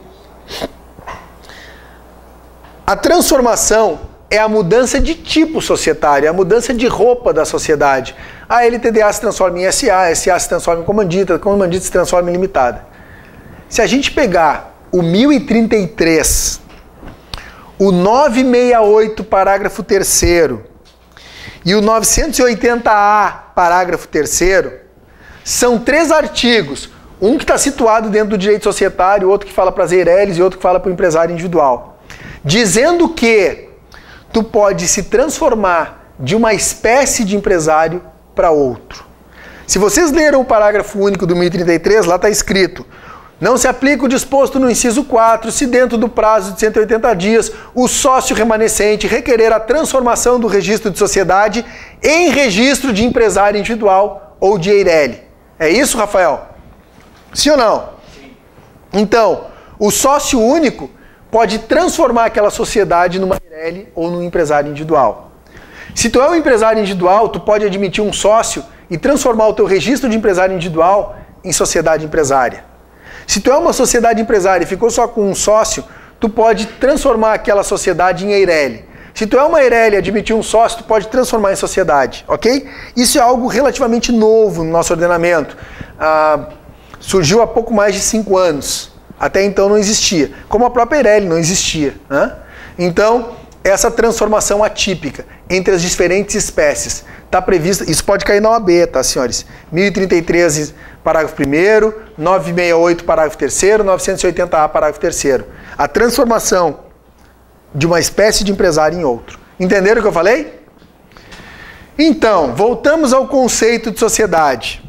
A transformação é a mudança de tipo societário, é a mudança de roupa da sociedade. A L T D A se transforma em S A, S A se transforma em comandita, comandita se transforma em limitada. Se a gente pegar o mil e trinta e três, o novecentos e sessenta e oito, parágrafo terceiro, e o novecentos e oitenta A, parágrafo terceiro, são três artigos, um que está situado dentro do direito societário, outro que fala para as eireles e outro que fala para o empresário individual, dizendo que tu pode se transformar de uma espécie de empresário para outro. Se vocês leram o parágrafo único do mil e trinta e três, lá está escrito: não se aplica o disposto no inciso quatro se dentro do prazo de cento e oitenta dias o sócio remanescente requerer a transformação do registro de sociedade em registro de empresário individual ou de eireli. É isso, Rafael? Sim ou não? Sim. Então, o sócio único pode transformar aquela sociedade numa eireli ou num empresário individual. Se tu é um empresário individual, tu pode admitir um sócio e transformar o teu registro de empresário individual em sociedade empresária. Se tu é uma sociedade empresária e ficou só com um sócio, tu pode transformar aquela sociedade em eireli. Se tu é uma eireli e admitir um sócio, tu pode transformar em sociedade, ok? Isso é algo relativamente novo no nosso ordenamento. Ah, surgiu há pouco mais de cinco anos. Até então não existia. Como a própria eireli não existia, né? Então, essa transformação atípica entre as diferentes espécies está prevista. Isso pode cair na O A B, tá, senhores? mil e trinta e três, parágrafo primeiro, novecentos e sessenta e oito, parágrafo terceiro, novecentos e oitenta A, parágrafo terceiro. A transformação de uma espécie de empresário em outro. Entenderam o que eu falei? Então, voltamos ao conceito de sociedade.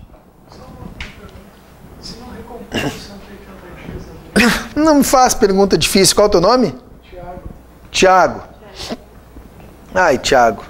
Se não recompõe cento e oitenta dias, não me faz pergunta difícil. Qual é o teu nome? Tiago. Tiago. Ai, Tiago.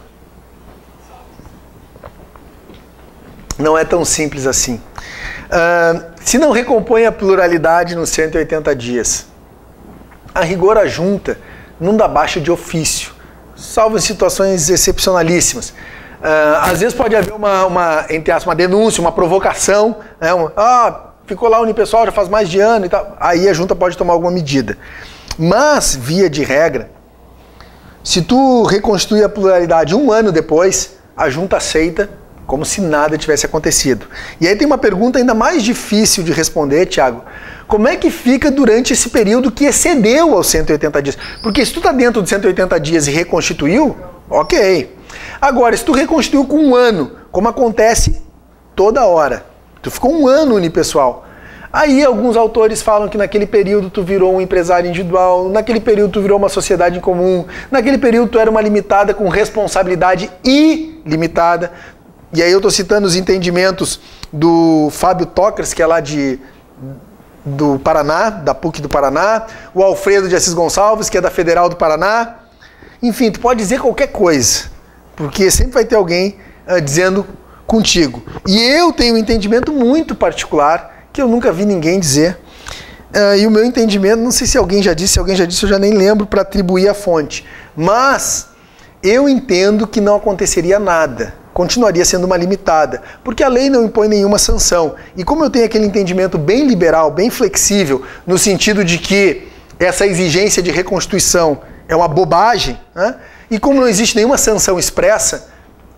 Não é tão simples assim. Uh, se não recompõe a pluralidade nos cento e oitenta dias, a rigor a junta não dá baixa de ofício, salvo em situações excepcionalíssimas. Uh, às vezes pode haver uma, uma, entre aspas, uma denúncia, uma provocação, né? uma, ah, ficou lá unipessoal já faz mais de ano e tal. Aí a junta pode tomar alguma medida. Mas, via de regra, se tu reconstituir a pluralidade um ano depois, a junta aceita como se nada tivesse acontecido. E aí tem uma pergunta ainda mais difícil de responder, Tiago. Como é que fica durante esse período que excedeu aos cento e oitenta dias? Porque se tu está dentro de cento e oitenta dias e reconstituiu, ok. Agora, se tu reconstituiu com um ano, como acontece toda hora, tu ficou um ano unipessoal. Aí alguns autores falam que naquele período tu virou um empresário individual, naquele período tu virou uma sociedade em comum, naquele período tu era uma limitada com responsabilidade ilimitada. E aí eu estou citando os entendimentos do Fábio Tokers, que é lá de, do Paraná, da P U C do Paraná, o Alfredo de Assis Gonçalves, que é da Federal do Paraná. Enfim, tu pode dizer qualquer coisa, porque sempre vai ter alguém uh, dizendo contigo. E eu tenho um entendimento muito particular, que eu nunca vi ninguém dizer. Uh, e o meu entendimento, não sei se alguém já disse, se alguém já disse, eu já nem lembro para atribuir a fonte. Mas eu entendo que não aconteceria nada. Continuaria sendo uma limitada, porque a lei não impõe nenhuma sanção. E como eu tenho aquele entendimento bem liberal, bem flexível, no sentido de que essa exigência de reconstituição é uma bobagem, né? E como não existe nenhuma sanção expressa,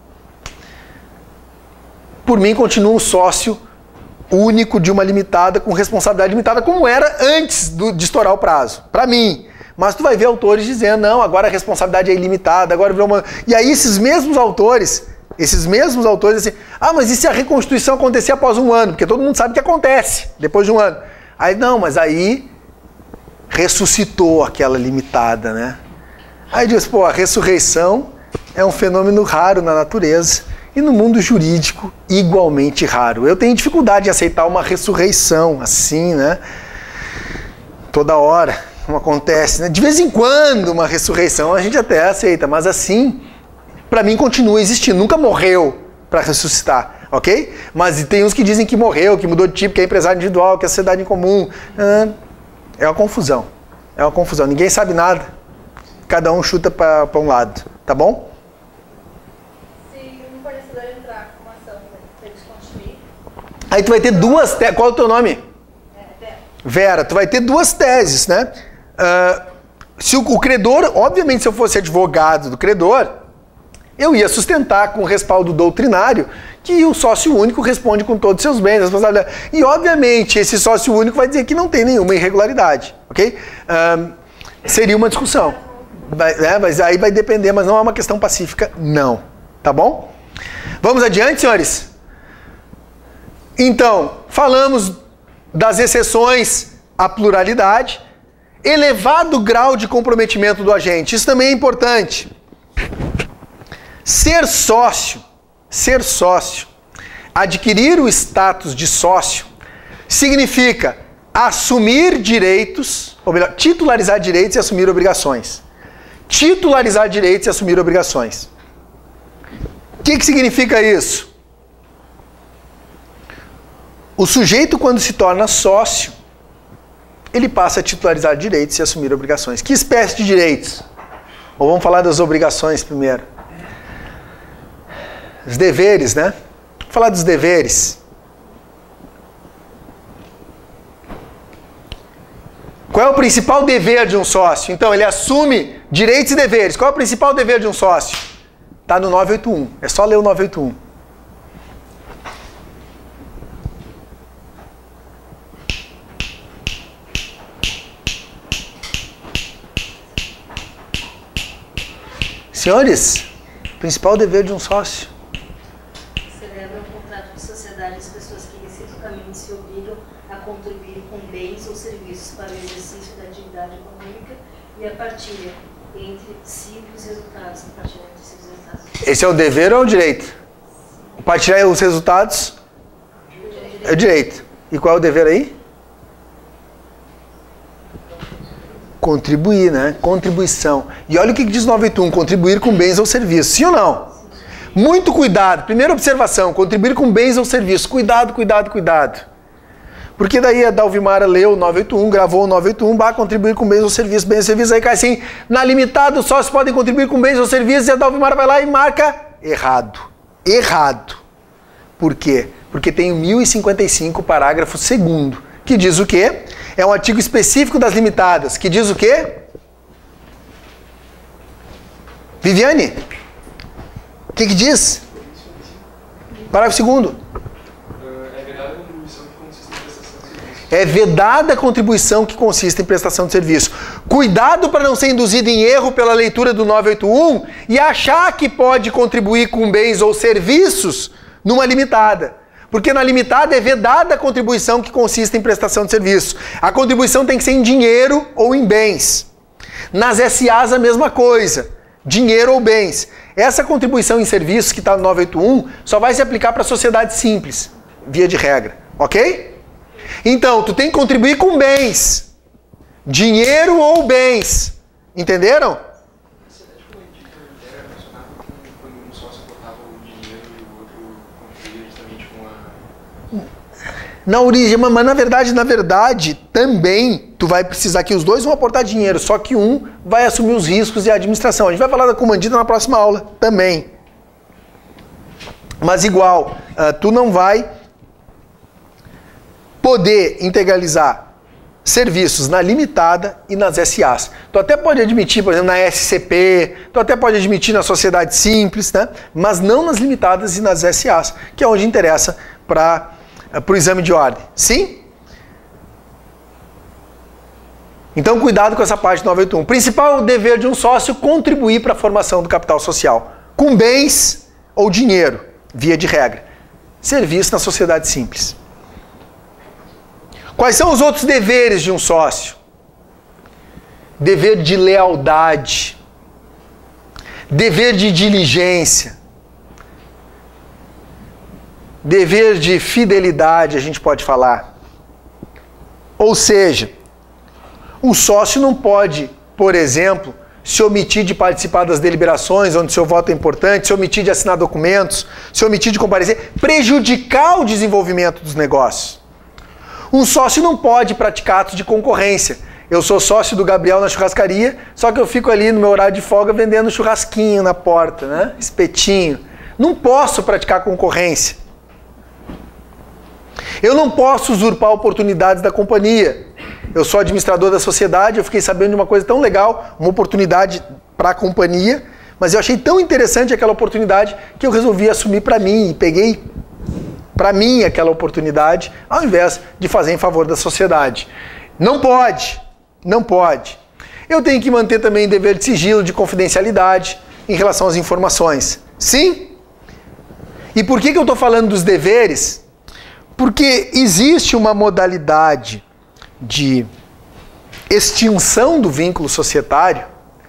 por mim continua um sócio único de uma limitada com responsabilidade limitada, como era antes do, de estourar o prazo, para mim. Mas tu vai ver autores dizendo, não, agora a responsabilidade é ilimitada, agora virou uma... E aí esses mesmos autores, esses mesmos autores assim, ah, mas e se a reconstituição acontecer após um ano? Porque todo mundo sabe que acontece depois de um ano. Aí, não, mas aí ressuscitou aquela limitada, né? Aí diz, pô, a ressurreição é um fenômeno raro na natureza e no mundo jurídico igualmente raro. Eu tenho dificuldade em aceitar uma ressurreição assim, né? Toda hora, como acontece, né? De vez em quando uma ressurreição a gente até aceita, mas assim, para mim continua existindo, nunca morreu para ressuscitar, ok? Mas tem uns que dizem que morreu, que mudou de tipo, que é empresário individual, que é sociedade em comum. É uma confusão, é uma confusão, ninguém sabe nada. Cada um chuta para um lado, tá bom? Se um fornecedor entrar com uma ação para desconstruir... Aí tu vai ter duas teses. Qual é o teu nome? É, Vera. Vera, tu vai ter duas teses, né? Uh, se o, o credor, obviamente se eu fosse advogado do credor, eu ia sustentar com respaldo doutrinário que o sócio único responde com todos os seus bens, responsabilidade. E obviamente esse sócio único vai dizer que não tem nenhuma irregularidade, ok? Uh, seria uma discussão. Vai, né, mas aí vai depender, mas não é uma questão pacífica, não. Tá bom? Vamos adiante, senhores? Então, falamos das exceções à pluralidade, elevado grau de comprometimento do agente. Isso também é importante. Ser sócio, ser sócio, adquirir o status de sócio, significa assumir direitos, ou melhor, titularizar direitos e assumir obrigações. Titularizar direitos e assumir obrigações. O que que significa isso? O sujeito, quando se torna sócio, ele passa a titularizar direitos e assumir obrigações. Que espécie de direitos? Ou vamos falar das obrigações primeiro? Os deveres, né? Vamos falar dos deveres. Qual é o principal dever de um sócio? Então, ele assume direitos e deveres. Qual é o principal dever de um sócio? Está no novecentos e oitenta e um. É só ler o novecentos e oitenta e um. Senhores, principal dever de um sócio. Celebra um contrato de sociedade as pessoas que reciprocamente se obrigam a contribuir com bens ou serviços para o exercício da atividade econômica e a partilha entre si dos resultados. A partilha entre si dos resultados. Esse é o dever ou é o direito? Partilhar os resultados é o direito. E qual é o dever aí? Contribuir, né? Contribuição. E olha o que diz novecentos e oitenta e um, contribuir com bens ou serviços. Sim ou não? Muito cuidado. Primeira observação, contribuir com bens ou serviços. Cuidado, cuidado, cuidado. Porque daí a Dalvimara leu o novecentos e oitenta e um, gravou o novecentos e oitenta e um, vai contribuir com bens ou serviços, bens ou serviços, aí cai assim, na limitada os sócios podem contribuir com bens ou serviços, e a Dalvimara vai lá e marca errado. Errado. Por quê? Porque tem o mil e cinquenta e cinco, parágrafo segundo, que diz o quê? É um artigo específico das limitadas, que diz o quê? Viviane? O que que diz? Parágrafo segundo. É vedada a contribuição que consiste em prestação de serviço. Cuidado para não ser induzido em erro pela leitura do novecentos e oitenta e um e achar que pode contribuir com bens ou serviços numa limitada. Porque na limitada é vedada a contribuição que consiste em prestação de serviço. A contribuição tem que ser em dinheiro ou em bens. Nas S As a mesma coisa. Dinheiro ou bens. Essa contribuição em serviços que está no novecentos e oitenta e um só vai se aplicar para sociedade simples, via de regra. Ok? Então, tu tem que contribuir com bens. Dinheiro ou bens. Entenderam? Na origem, mas na verdade, na verdade, também tu vai precisar que os dois vão aportar dinheiro, só que um vai assumir os riscos e a administração. A gente vai falar da comandita na próxima aula também. Mas igual, uh, tu não vai poder integralizar serviços na limitada e nas S As. Tu até pode admitir, por exemplo, na S C P, tu até pode admitir na sociedade simples, né? Mas não nas limitadas e nas S As, que é onde interessa para o exame de ordem. Sim? Então, cuidado com essa parte nove oito um. Principal dever de um sócio, contribuir para a formação do capital social, com bens ou dinheiro, via de regra. Serviço na sociedade simples. Quais são os outros deveres de um sócio? Dever de lealdade, dever de diligência, dever de fidelidade, a gente pode falar. Ou seja, o sócio não pode, por exemplo, se omitir de participar das deliberações onde seu voto é importante, se omitir de assinar documentos, se omitir de comparecer, prejudicar o desenvolvimento dos negócios. Um sócio não pode praticar atos de concorrência. Eu sou sócio do Gabriel na churrascaria, só que eu fico ali no meu horário de folga vendendo churrasquinho na porta, né? Espetinho. Não posso praticar concorrência. Eu não posso usurpar oportunidades da companhia. Eu sou administrador da sociedade, eu fiquei sabendo de uma coisa tão legal, uma oportunidade para a companhia, mas eu achei tão interessante aquela oportunidade que eu resolvi assumir para mim e peguei para mim aquela oportunidade, ao invés de fazer em favor da sociedade. Não pode, não pode. Eu tenho que manter também dever de sigilo, de confidencialidade em relação às informações. Sim? E por que que eu estou falando dos deveres? Porque existe uma modalidade de extinção do vínculo societário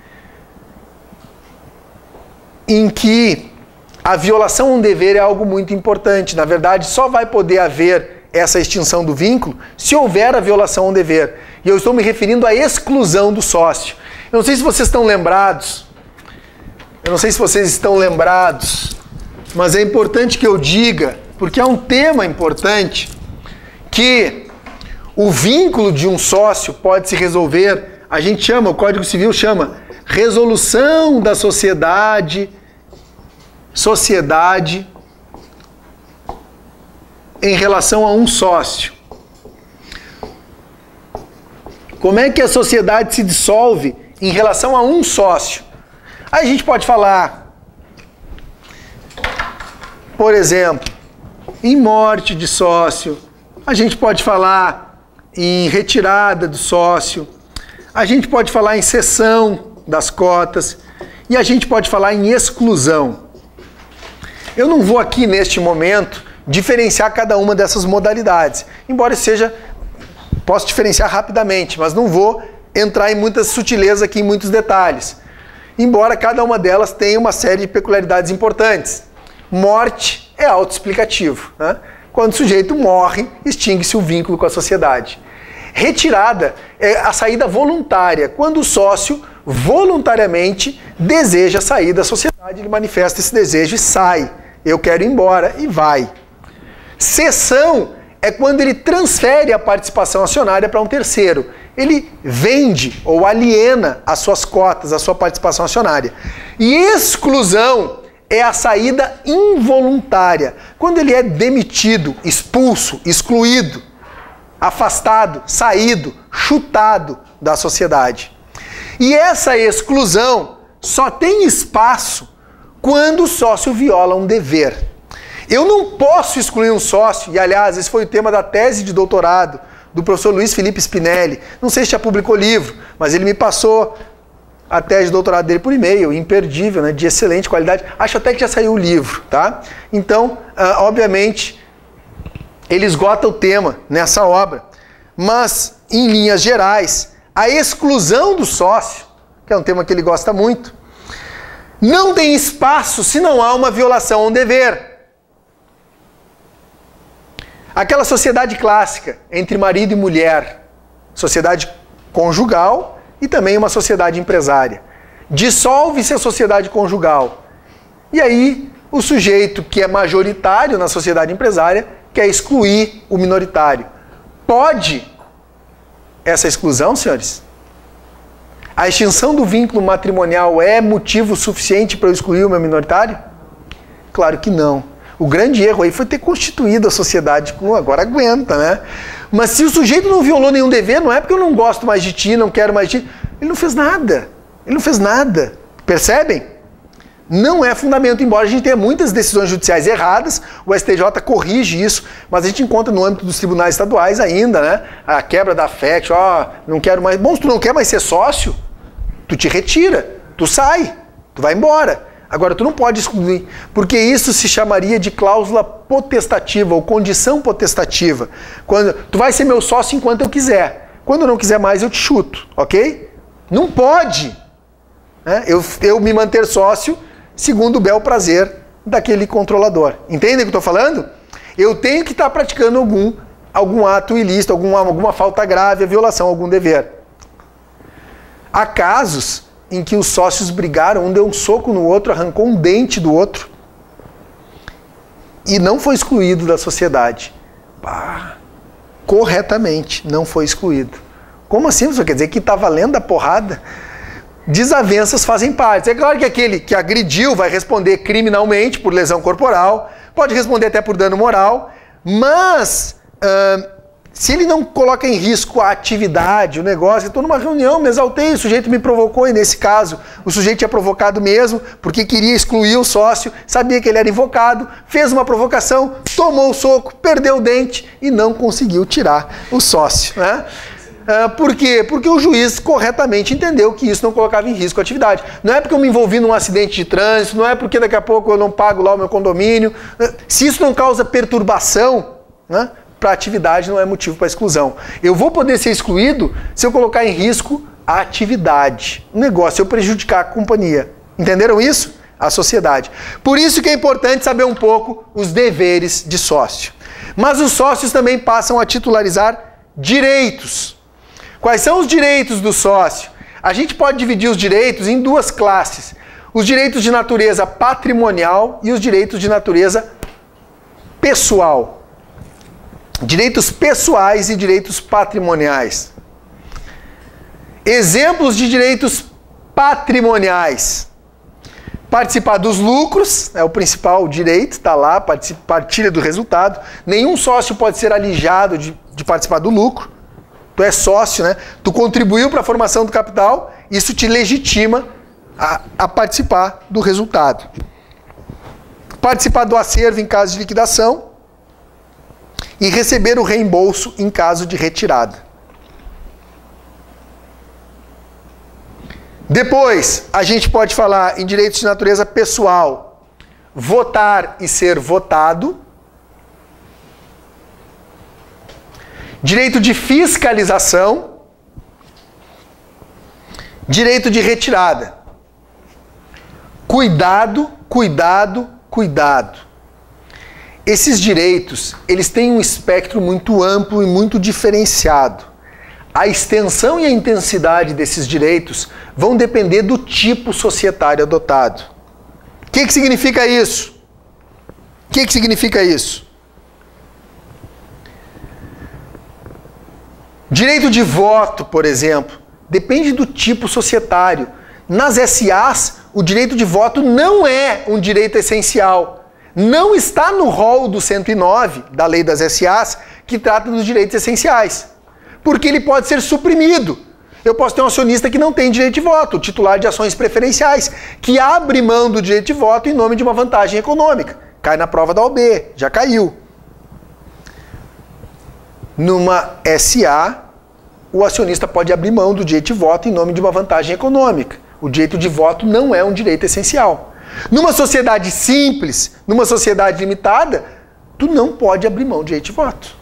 em que a violação a um dever é algo muito importante. Na verdade, só vai poder haver essa extinção do vínculo se houver a violação a um dever. E eu estou me referindo à exclusão do sócio. Eu não sei se vocês estão lembrados, eu não sei se vocês estão lembrados, mas é importante que eu diga, porque é um tema importante, que o vínculo de um sócio pode se resolver, a gente chama, o Código Civil chama, resolução da sociedade, sociedade em relação a um sócio. Como é que a sociedade se dissolve em relação a um sócio? Aí a gente pode falar, por exemplo, em morte de sócio, a gente pode falar em retirada do sócio, a gente pode falar em cessão das cotas e a gente pode falar em exclusão. Eu não vou aqui, neste momento, diferenciar cada uma dessas modalidades, embora seja, posso diferenciar rapidamente, mas não vou entrar em muitas sutilezas aqui, em muitos detalhes, embora cada uma delas tenha uma série de peculiaridades importantes. Morte é autoexplicativo, né? Quando o sujeito morre, extingue-se o vínculo com a sociedade. Retirada é a saída voluntária, quando o sócio voluntariamente deseja sair da sociedade, ele manifesta esse desejo e sai. Eu quero ir embora e vai. Cessão é quando ele transfere a participação acionária para um terceiro. Ele vende ou aliena as suas cotas, a sua participação acionária. E exclusão é a saída involuntária, quando ele é demitido, expulso, excluído, afastado, saído, chutado da sociedade. E essa exclusão só tem espaço quando o sócio viola um dever. Eu não posso excluir um sócio, e aliás, esse foi o tema da tese de doutorado do professor Luiz Felipe Spinelli. Não sei se já publicou livro, mas ele me passou a tese de doutorado dele por e-mail, imperdível, né, de excelente qualidade. Acho até que já saiu o livro, tá? Então, uh, obviamente, ele esgota o tema nessa obra. Mas, em linhas gerais, a exclusão do sócio, que é um tema que ele gosta muito, não tem espaço se não há uma violação a um dever. Aquela sociedade clássica entre marido e mulher, sociedade conjugal e também uma sociedade empresária. Dissolve-se a sociedade conjugal. E aí, o sujeito que é majoritário na sociedade empresária que é excluir o minoritário. Pode essa exclusão, senhores? A extinção do vínculo matrimonial é motivo suficiente para eu excluir o meu minoritário? Claro que não. O grande erro aí foi ter constituído a sociedade com agora aguenta, né? Mas se o sujeito não violou nenhum dever, não é porque eu não gosto mais de ti, não quero mais de ti. Ele não fez nada. Ele não fez nada. Percebem? Não é fundamento, embora a gente tenha muitas decisões judiciais erradas, o S T J corrige isso, mas a gente encontra no âmbito dos tribunais estaduais ainda, né? A quebra da F E T, ó, não quero mais... Bom, se tu não quer mais ser sócio, tu te retira, tu sai, tu vai embora. Agora, tu não pode excluir, porque isso se chamaria de cláusula potestativa ou condição potestativa. Quando tu vai ser meu sócio enquanto eu quiser. Quando eu não quiser mais, eu te chuto, ok? Não pode, né? eu, eu me manter sócio segundo o bel prazer daquele controlador. Entendem o que eu estou falando? Eu tenho que estar praticando algum, algum ato ilícito, alguma, alguma falta grave, a violação, algum dever. Há casos em que os sócios brigaram, um deu um soco no outro, arrancou um dente do outro e não foi excluído da sociedade. Bah, corretamente, não foi excluído. Como assim? Isso quer dizer que está valendo a porrada? Desavenças fazem parte. É claro que aquele que agrediu vai responder criminalmente por lesão corporal, pode responder até por dano moral, mas uh, se ele não coloca em risco a atividade, o negócio, eu estou numa reunião, me exaltei, o sujeito me provocou e nesse caso o sujeito tinha provocado mesmo porque queria excluir o sócio, sabia que ele era invocado, fez uma provocação, tomou o soco, perdeu o dente e não conseguiu tirar o sócio, né? Uh, por quê? Porque o juiz corretamente entendeu que isso não colocava em risco a atividade. Não é porque eu me envolvi num acidente de trânsito, não é porque daqui a pouco eu não pago lá o meu condomínio. Uh, se isso não causa perturbação, né, para a atividade, não é motivo para exclusão. Eu vou poder ser excluído se eu colocar em risco a atividade. O negócio, se eu prejudicar a companhia. Entenderam isso? A sociedade. Por isso que é importante saber um pouco os deveres de sócio. Mas os sócios também passam a titularizar direitos. Quais são os direitos do sócio? A gente pode dividir os direitos em duas classes. Os direitos de natureza patrimonial e os direitos de natureza pessoal. Direitos pessoais e direitos patrimoniais. Exemplos de direitos patrimoniais. Participar dos lucros, é o principal direito, está lá, partilha do resultado. Nenhum sócio pode ser alijado de, de participar do lucro. Tu é sócio, né? Tu contribuiu para a formação do capital, isso te legitima a, a participar do resultado. Participar do acervo em caso de liquidação e receber o reembolso em caso de retirada. Depois, a gente pode falar em direitos de natureza pessoal. Votar e ser votado. Direito de fiscalização, direito de retirada. Cuidado, cuidado, cuidado. Esses direitos, eles têm um espectro muito amplo e muito diferenciado. A extensão e a intensidade desses direitos vão depender do tipo societário adotado. O que que significa isso? O que que significa isso? Direito de voto, por exemplo, depende do tipo societário. Nas S As, o direito de voto não é um direito essencial. Não está no rol do cento e nove da Lei das S As, que trata dos direitos essenciais. Porque ele pode ser suprimido. Eu posso ter um acionista que não tem direito de voto, o titular de ações preferenciais, que abre mão do direito de voto em nome de uma vantagem econômica. Cai na prova da O A B, já caiu. Numa S A, o acionista pode abrir mão do direito de voto em nome de uma vantagem econômica. O direito de voto não é um direito essencial. Numa sociedade simples, numa sociedade limitada, tu não pode abrir mão do direito de voto.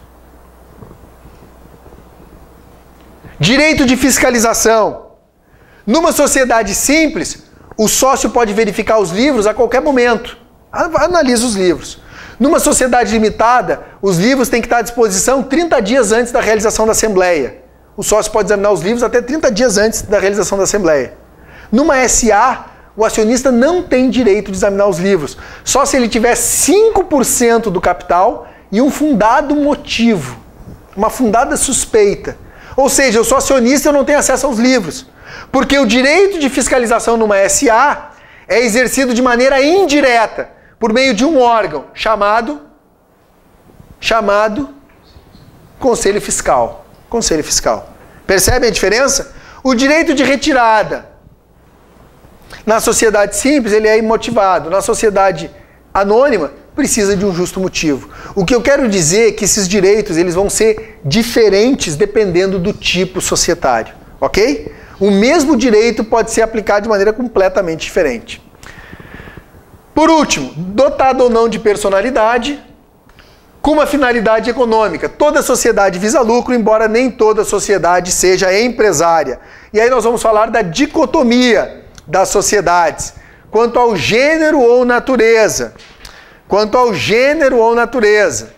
Direito de fiscalização. Numa sociedade simples, o sócio pode verificar os livros a qualquer momento. Analisa os livros. Numa sociedade limitada, os livros têm que estar à disposição trinta dias antes da realização da assembleia. O sócio pode examinar os livros até trinta dias antes da realização da assembleia. Numa S A, o acionista não tem direito de examinar os livros. Só se ele tiver cinco por cento do capital e um fundado motivo, uma fundada suspeita. Ou seja, eu sou acionista e eu não tenho acesso aos livros. Porque o direito de fiscalização numa S A é exercido de maneira indireta, por meio de um órgão chamado, chamado Conselho Fiscal. Conselho Fiscal. Percebem a diferença? O direito de retirada na sociedade simples ele é imotivado. Na sociedade anônima precisa de um justo motivo. O que eu quero dizer é que esses direitos eles vão ser diferentes dependendo do tipo societário, ok? O mesmo direito pode ser aplicado de maneira completamente diferente. Por último, dotado ou não de personalidade, com uma finalidade econômica. Toda sociedade visa lucro, embora nem toda sociedade seja empresária. E aí nós vamos falar da dicotomia das sociedades, quanto ao gênero ou natureza. Quanto ao gênero ou natureza.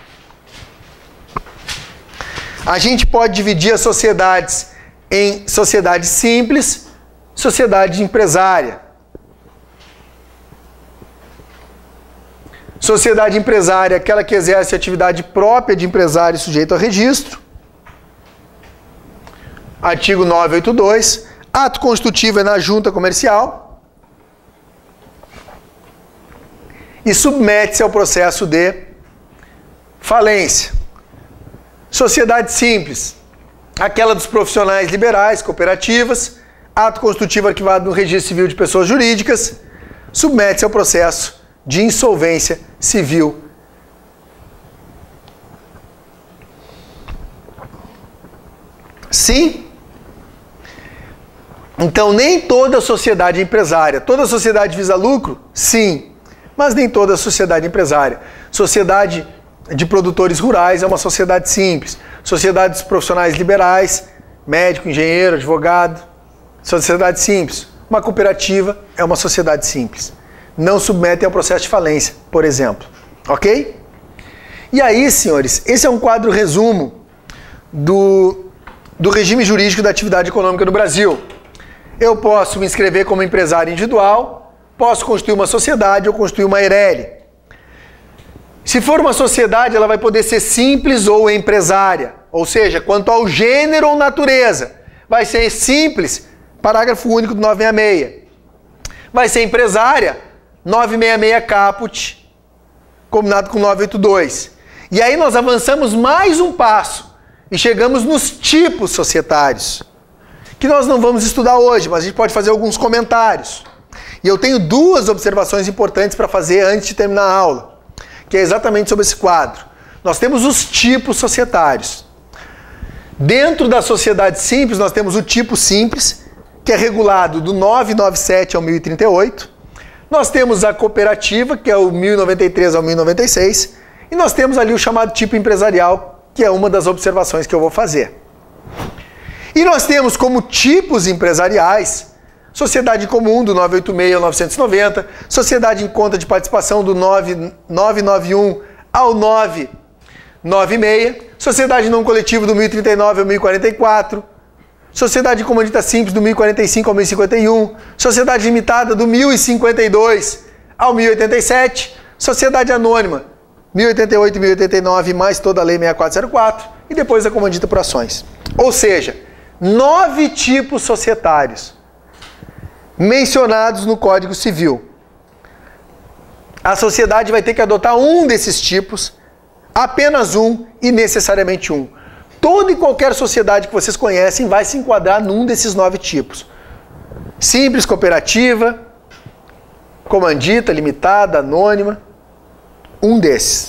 A gente pode dividir as sociedades em sociedade simples, sociedade empresária. Sociedade empresária, aquela que exerce atividade própria de empresário sujeito a registro. Artigo novecentos e oitenta e dois. Ato constitutivo é na junta comercial. E submete-se ao processo de falência. Sociedade simples, aquela dos profissionais liberais, cooperativas. Ato constitutivo arquivado no Registro Civil de Pessoas Jurídicas. Submete-se ao processo de insolvência civil. Sim? Então, nem toda sociedade é empresária. Toda sociedade visa lucro? Sim. Mas nem toda sociedade é empresária. Sociedade de produtores rurais é uma sociedade simples. Sociedades profissionais liberais, médico, engenheiro, advogado, sociedade simples. Uma cooperativa é uma sociedade simples. Não submetem ao processo de falência, por exemplo. Ok? E aí, senhores, esse é um quadro resumo do, do regime jurídico da atividade econômica no Brasil. Eu posso me inscrever como empresário individual, posso constituir uma sociedade ou constituir uma E R L. Se for uma sociedade, ela vai poder ser simples ou empresária. Ou seja, quanto ao gênero ou natureza, vai ser simples, parágrafo único do novecentos e sessenta e seis. Vai ser empresária, novecentos e sessenta e seis caput, combinado com novecentos e oitenta e dois. E aí nós avançamos mais um passo e chegamos nos tipos societários, que nós não vamos estudar hoje, mas a gente pode fazer alguns comentários. E eu tenho duas observações importantes para fazer antes de terminar a aula, que é exatamente sobre esse quadro. Nós temos os tipos societários. Dentro da sociedade simples, nós temos o tipo simples, que é regulado do novecentos e noventa e sete ao mil e trinta e oito. Nós temos a cooperativa, que é o mil e noventa e três ao mil e noventa e seis. E nós temos ali o chamado tipo empresarial, que é uma das observações que eu vou fazer. E nós temos como tipos empresariais, sociedade comum do novecentos e oitenta e seis ao novecentos e noventa, sociedade em conta de participação do novecentos e noventa e um ao novecentos e noventa e seis, sociedade não coletiva do mil e trinta e nove ao mil e quarenta e quatro, sociedade comandita simples do mil e quarenta e cinco ao mil e cinquenta e um, sociedade limitada do mil e cinquenta e dois ao mil e oitenta e sete, sociedade anônima mil e oitenta e oito e mil e oitenta e nove mais toda a lei sessenta e quatro zero quatro e depois a comandita por ações. Ou seja, nove tipos societários mencionados no Código Civil. A sociedade vai ter que adotar um desses tipos, apenas um e necessariamente um. Toda e qualquer sociedade que vocês conhecem vai se enquadrar num desses nove tipos. Simples, cooperativa, comandita, limitada, anônima, um desses.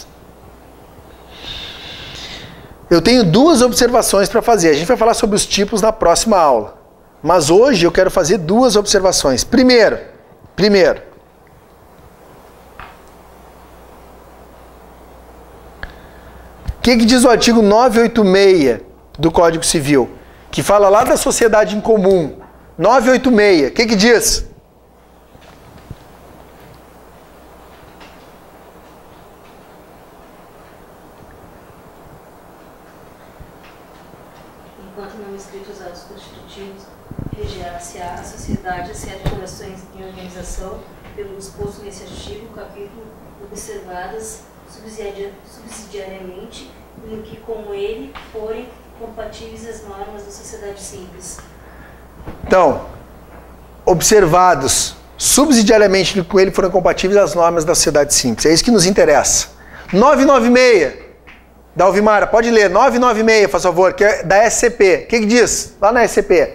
Eu tenho duas observações para fazer. A gente vai falar sobre os tipos na próxima aula. Mas hoje eu quero fazer duas observações. Primeiro, primeiro, o que, que diz o artigo novecentos e oitenta e seis do Código Civil? Que fala lá da sociedade em comum. novecentos e oitenta e seis, o que, que diz? Enquanto não escritos atos constitutivos, regerar-se-á a sociedade, exceto por ações em organização, pelo disposto nesse artigo, capítulo, observadas subsidia- subsidiariamente no que com ele forem compatíveis as normas da sociedade simples. Então, observados subsidiariamente com ele foram compatíveis as normas da sociedade simples. É isso que nos interessa. novecentos e noventa e seis, da Alvimara, pode ler. novecentos e noventa e seis, por favor, que é da S C P. O que, que diz lá na S C P?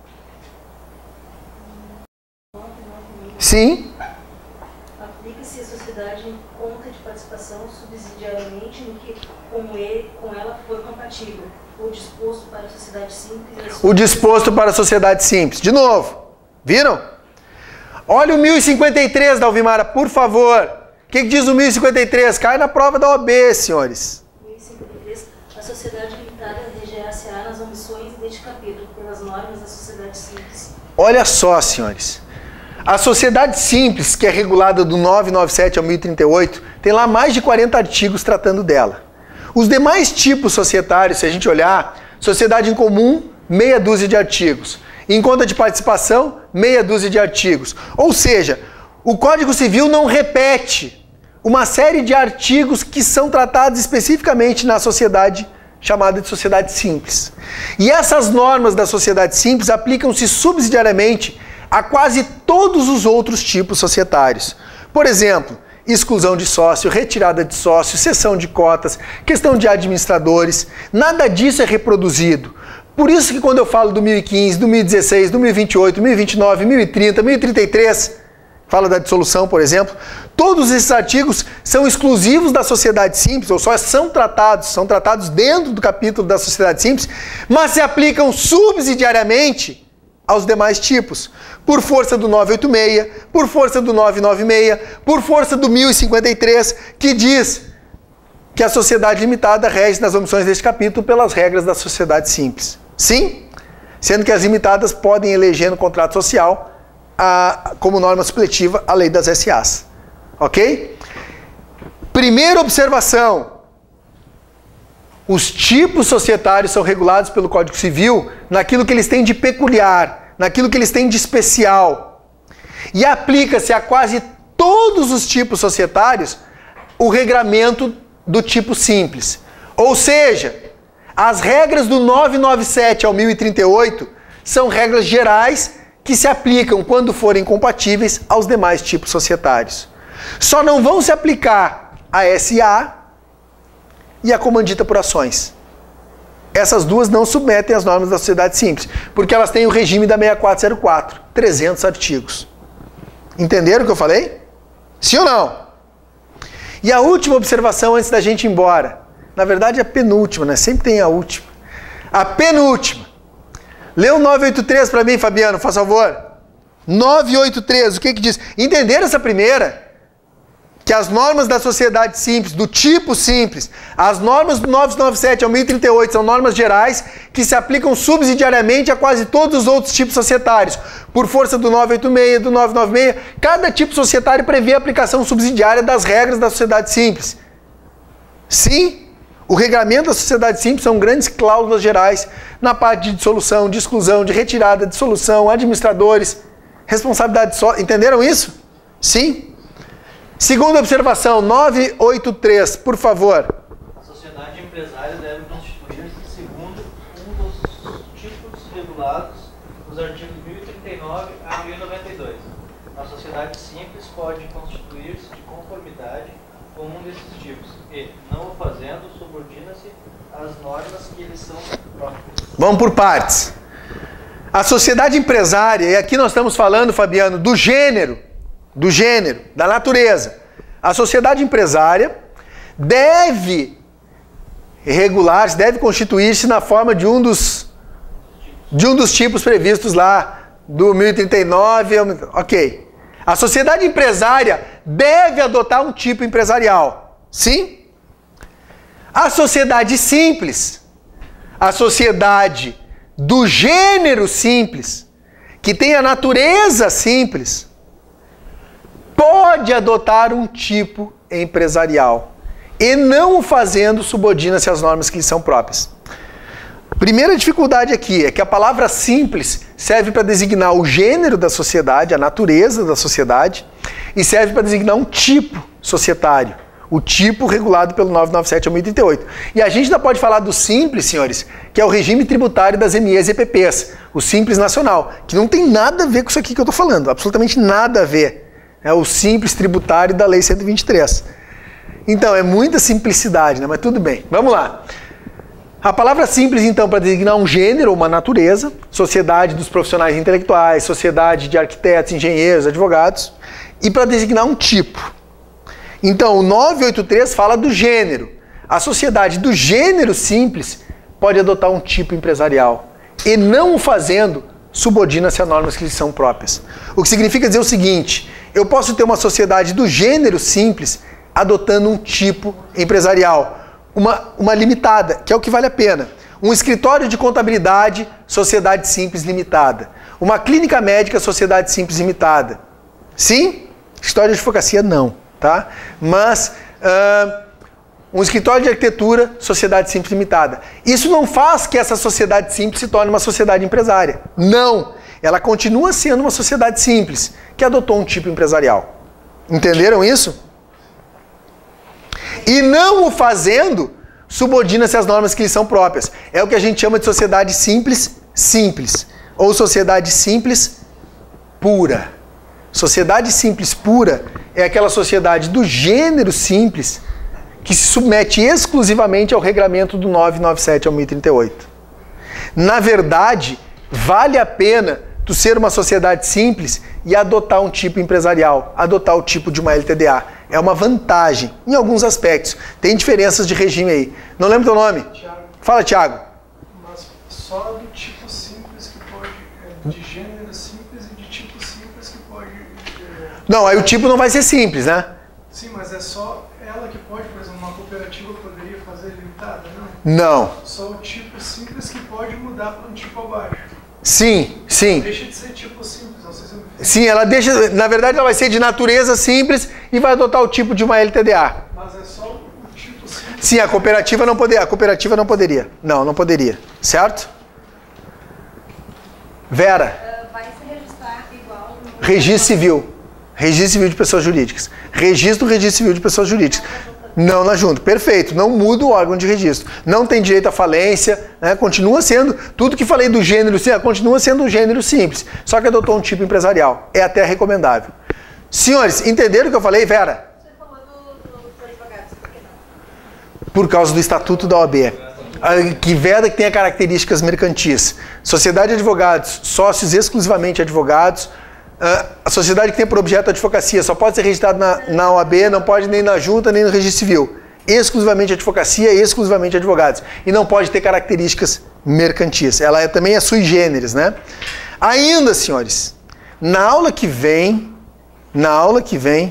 Sim. Aplica-se a sociedade em conta de participação subsidiariamente no que com, ele, com ela for compatível, ou disposto para a sociedade simples. O disposto para a sociedade simples. De novo, viram? Olha o mil e cinquenta e três da Alvimara, por favor. O que, que diz o mil e cinquenta e três? Cai na prova da O A B, senhores. mil e cinquenta e três. A sociedade limitada regerar-se-á nas omissões deste capítulo, pelas normas da sociedade simples. Olha só, senhores. A sociedade simples, que é regulada do novecentos e noventa e sete ao mil e trinta e oito, tem lá mais de quarenta artigos tratando dela. Os demais tipos societários, se a gente olhar, sociedade em comum, meia dúzia de artigos. Em conta de participação, meia dúzia de artigos. Ou seja, o Código Civil não repete uma série de artigos que são tratados especificamente na sociedade chamada de sociedade simples. E essas normas da sociedade simples aplicam-se subsidiariamente a quase todos os outros tipos societários. Por exemplo, exclusão de sócio, retirada de sócio, cessão de cotas, questão de administradores, nada disso é reproduzido. Por isso que quando eu falo do mil e quinze, do mil e dezesseis, do mil e vinte e oito, mil e vinte e nove, mil e trinta, mil e trinta e três, fala da dissolução, por exemplo, todos esses artigos são exclusivos da sociedade simples, ou só são tratados, são tratados dentro do capítulo da sociedade simples, mas se aplicam subsidiariamente aos demais tipos, por força do novecentos e oitenta e seis, por força do novecentos e noventa e seis, por força do mil e cinquenta e três, que diz que a sociedade limitada rege nas omissões deste capítulo pelas regras da sociedade simples. Sim, sendo que as limitadas podem eleger no contrato social a, como norma supletiva a lei das S As. Ok? Primeira observação. Os tipos societários são regulados pelo Código Civil naquilo que eles têm de peculiar, naquilo que eles têm de especial. E aplica-se a quase todos os tipos societários o regramento do tipo simples. Ou seja, as regras do novecentos e noventa e sete ao mil e trinta e oito são regras gerais que se aplicam quando forem compatíveis aos demais tipos societários. Só não vão se aplicar a S A e a comandita por ações. Essas duas não submetem às normas da sociedade simples, porque elas têm o regime da sessenta e quatro zero quatro, trezentos artigos. Entenderam o que eu falei? Sim ou não? E a última observação antes da gente ir embora. Na verdade, a penúltima, né? Sempre tem a última. A penúltima. Lê o novecentos e oitenta e três para mim, Fabiano, faz favor. novecentos e oitenta e três, o que que diz? Entenderam essa primeira? Que as normas da sociedade simples, do tipo simples, as normas do novecentos e noventa e sete ao mil e trinta e oito são normas gerais que se aplicam subsidiariamente a quase todos os outros tipos societários. Por força do novecentos e oitenta e seis, do novecentos e noventa e seis, cada tipo societário prevê a aplicação subsidiária das regras da sociedade simples. Sim, o regramento da sociedade simples são grandes cláusulas gerais na parte de dissolução, de exclusão, de retirada, dissolução, administradores, responsabilidade só. Entenderam isso? Sim. Segunda observação, novecentos e oitenta e três, por favor. A sociedade empresária deve constituir-se segundo um dos tipos regulados nos artigos mil e trinta e nove a mil e noventa e dois. A sociedade simples pode constituir-se de conformidade com um desses tipos e, não o fazendo, subordina-se às normas que eles são próprios. Vamos por partes. A sociedade empresária, e aqui nós estamos falando, Fabiano, do gênero, do gênero, da natureza. A sociedade empresária deve regular-se, deve constituir-se na forma de um dos, de um dos tipos previstos lá do mil e trinta e nove. Ok. A sociedade empresária deve adotar um tipo empresarial. Sim? A sociedade simples, a sociedade do gênero simples, que tem a natureza simples, pode adotar um tipo empresarial e não o fazendo subordina-se às normas que lhe são próprias. Primeira dificuldade aqui é que a palavra simples serve para designar o gênero da sociedade, a natureza da sociedade, e serve para designar um tipo societário, O tipo regulado pelo novecentos e noventa e sete ao mil e trinta e oito. E a gente ainda pode falar do Simples, senhores, que é o regime tributário das M Es e E P Ps, o Simples Nacional, que não tem nada a ver com isso aqui que eu estou falando, absolutamente nada a ver. É o Simples tributário da Lei cento e vinte e três. Então, é muita simplicidade, né? Mas tudo bem. Vamos lá. A palavra simples, então, para designar um gênero ou uma natureza, sociedade dos profissionais intelectuais, sociedade de arquitetos, engenheiros, advogados, e para designar um tipo. Então, o novecentos e oitenta e três fala do gênero. A sociedade do gênero simples pode adotar um tipo empresarial e, não o fazendo, subordina-se a normas que lhe são próprias. O que significa dizer o seguinte: eu posso ter uma sociedade do gênero simples adotando um tipo empresarial, uma, uma limitada, que é o que vale a pena. Um escritório de contabilidade, sociedade simples limitada. Uma clínica médica, sociedade simples limitada. Sim? Escritório de advocacia, não. Tá? Mas uh, um escritório de arquitetura, sociedade simples limitada. Isso não faz que essa sociedade simples se torne uma sociedade empresária. Não! Ela continua sendo uma sociedade simples, que adotou um tipo empresarial. Entenderam isso? E não o fazendo, subordina-se às normas que lhe são próprias. É o que a gente chama de sociedade simples simples, ou sociedade simples pura. Sociedade simples pura é aquela sociedade do gênero simples que se submete exclusivamente ao regramento do novecentos e noventa e sete ao mil e trinta e oito. Na verdade, vale a pena tu ser uma sociedade simples e adotar um tipo empresarial, adotar o tipo de uma L T D A. É uma vantagem em alguns aspectos. Tem diferenças de regime aí. Não lembro teu nome? Thiago. Fala, Thiago. Mas só do tipo simples que pode, é, de gênero simples e de tipo simples que pode... É... Não, aí o tipo não vai ser simples, né? Sim, mas é só ela que pode, por exemplo, uma cooperativa poderia fazer limitada, não? Não. Só o tipo simples que pode mudar para um tipo abaixo. Sim, sim. Deixa de ser tipo simples, não sei se eu me fiz. Sim, ela deixa, na verdade ela vai ser de natureza simples e vai adotar o tipo de uma L T D A. Mas é só o tipo simples. Sim, a cooperativa não poderia, a cooperativa não poderia. Não, não poderia. Certo? Vera. Uh, vai se registrar igual no... Registro civil. Registro civil de pessoas jurídicas. Registro, registro civil de pessoas jurídicas. Não na junta. Perfeito. Não muda o órgão de registro. Não tem direito à falência, né? Continua sendo, tudo que falei do gênero, continua sendo um gênero simples. Só que adotou um tipo empresarial. É até recomendável. Senhores, entenderam o que eu falei, Vera? Você falou do, do, dos advogados, por que não? Por causa do estatuto da O A B. Que veda que tenha características mercantis. Sociedade de advogados, sócios exclusivamente advogados. A sociedade que tem por objeto a advocacia só pode ser registrada na, na O A B, não pode nem na junta, nem no registro civil. Exclusivamente advocacia, exclusivamente advogados. E não pode ter características mercantis. Ela é, também é sui generis, né? Ainda, senhores, na aula que vem, na aula que vem,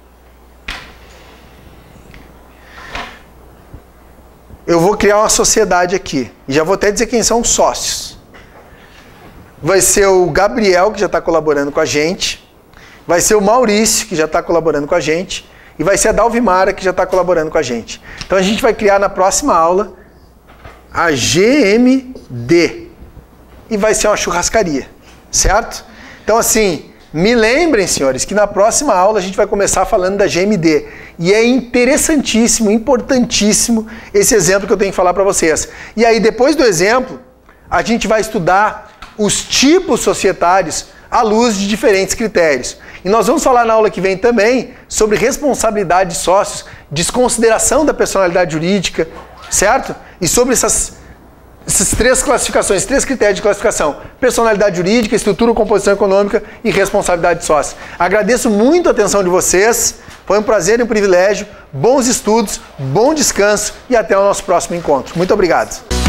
eu vou criar uma sociedade aqui. E já vou até dizer quem são os sócios. Vai ser o Gabriel, que já está colaborando com a gente. Vai ser o Maurício, que já está colaborando com a gente. E vai ser a Dalvimara, que já está colaborando com a gente. Então a gente vai criar na próxima aula a G M D. E vai ser uma churrascaria, certo? Então assim, me lembrem, senhores, que na próxima aula a gente vai começar falando da G M D. E é interessantíssimo, importantíssimo esse exemplo que eu tenho que falar para vocês. E aí, depois do exemplo, a gente vai estudar os tipos societários à luz de diferentes critérios. E nós vamos falar na aula que vem também sobre responsabilidade de sócios, desconsideração da personalidade jurídica, certo? E sobre essas, essas três classificações, três critérios de classificação: personalidade jurídica, estrutura, composição econômica e responsabilidade de sócios. Agradeço muito a atenção de vocês, foi um prazer e um privilégio, bons estudos, bom descanso e até o nosso próximo encontro. Muito obrigado.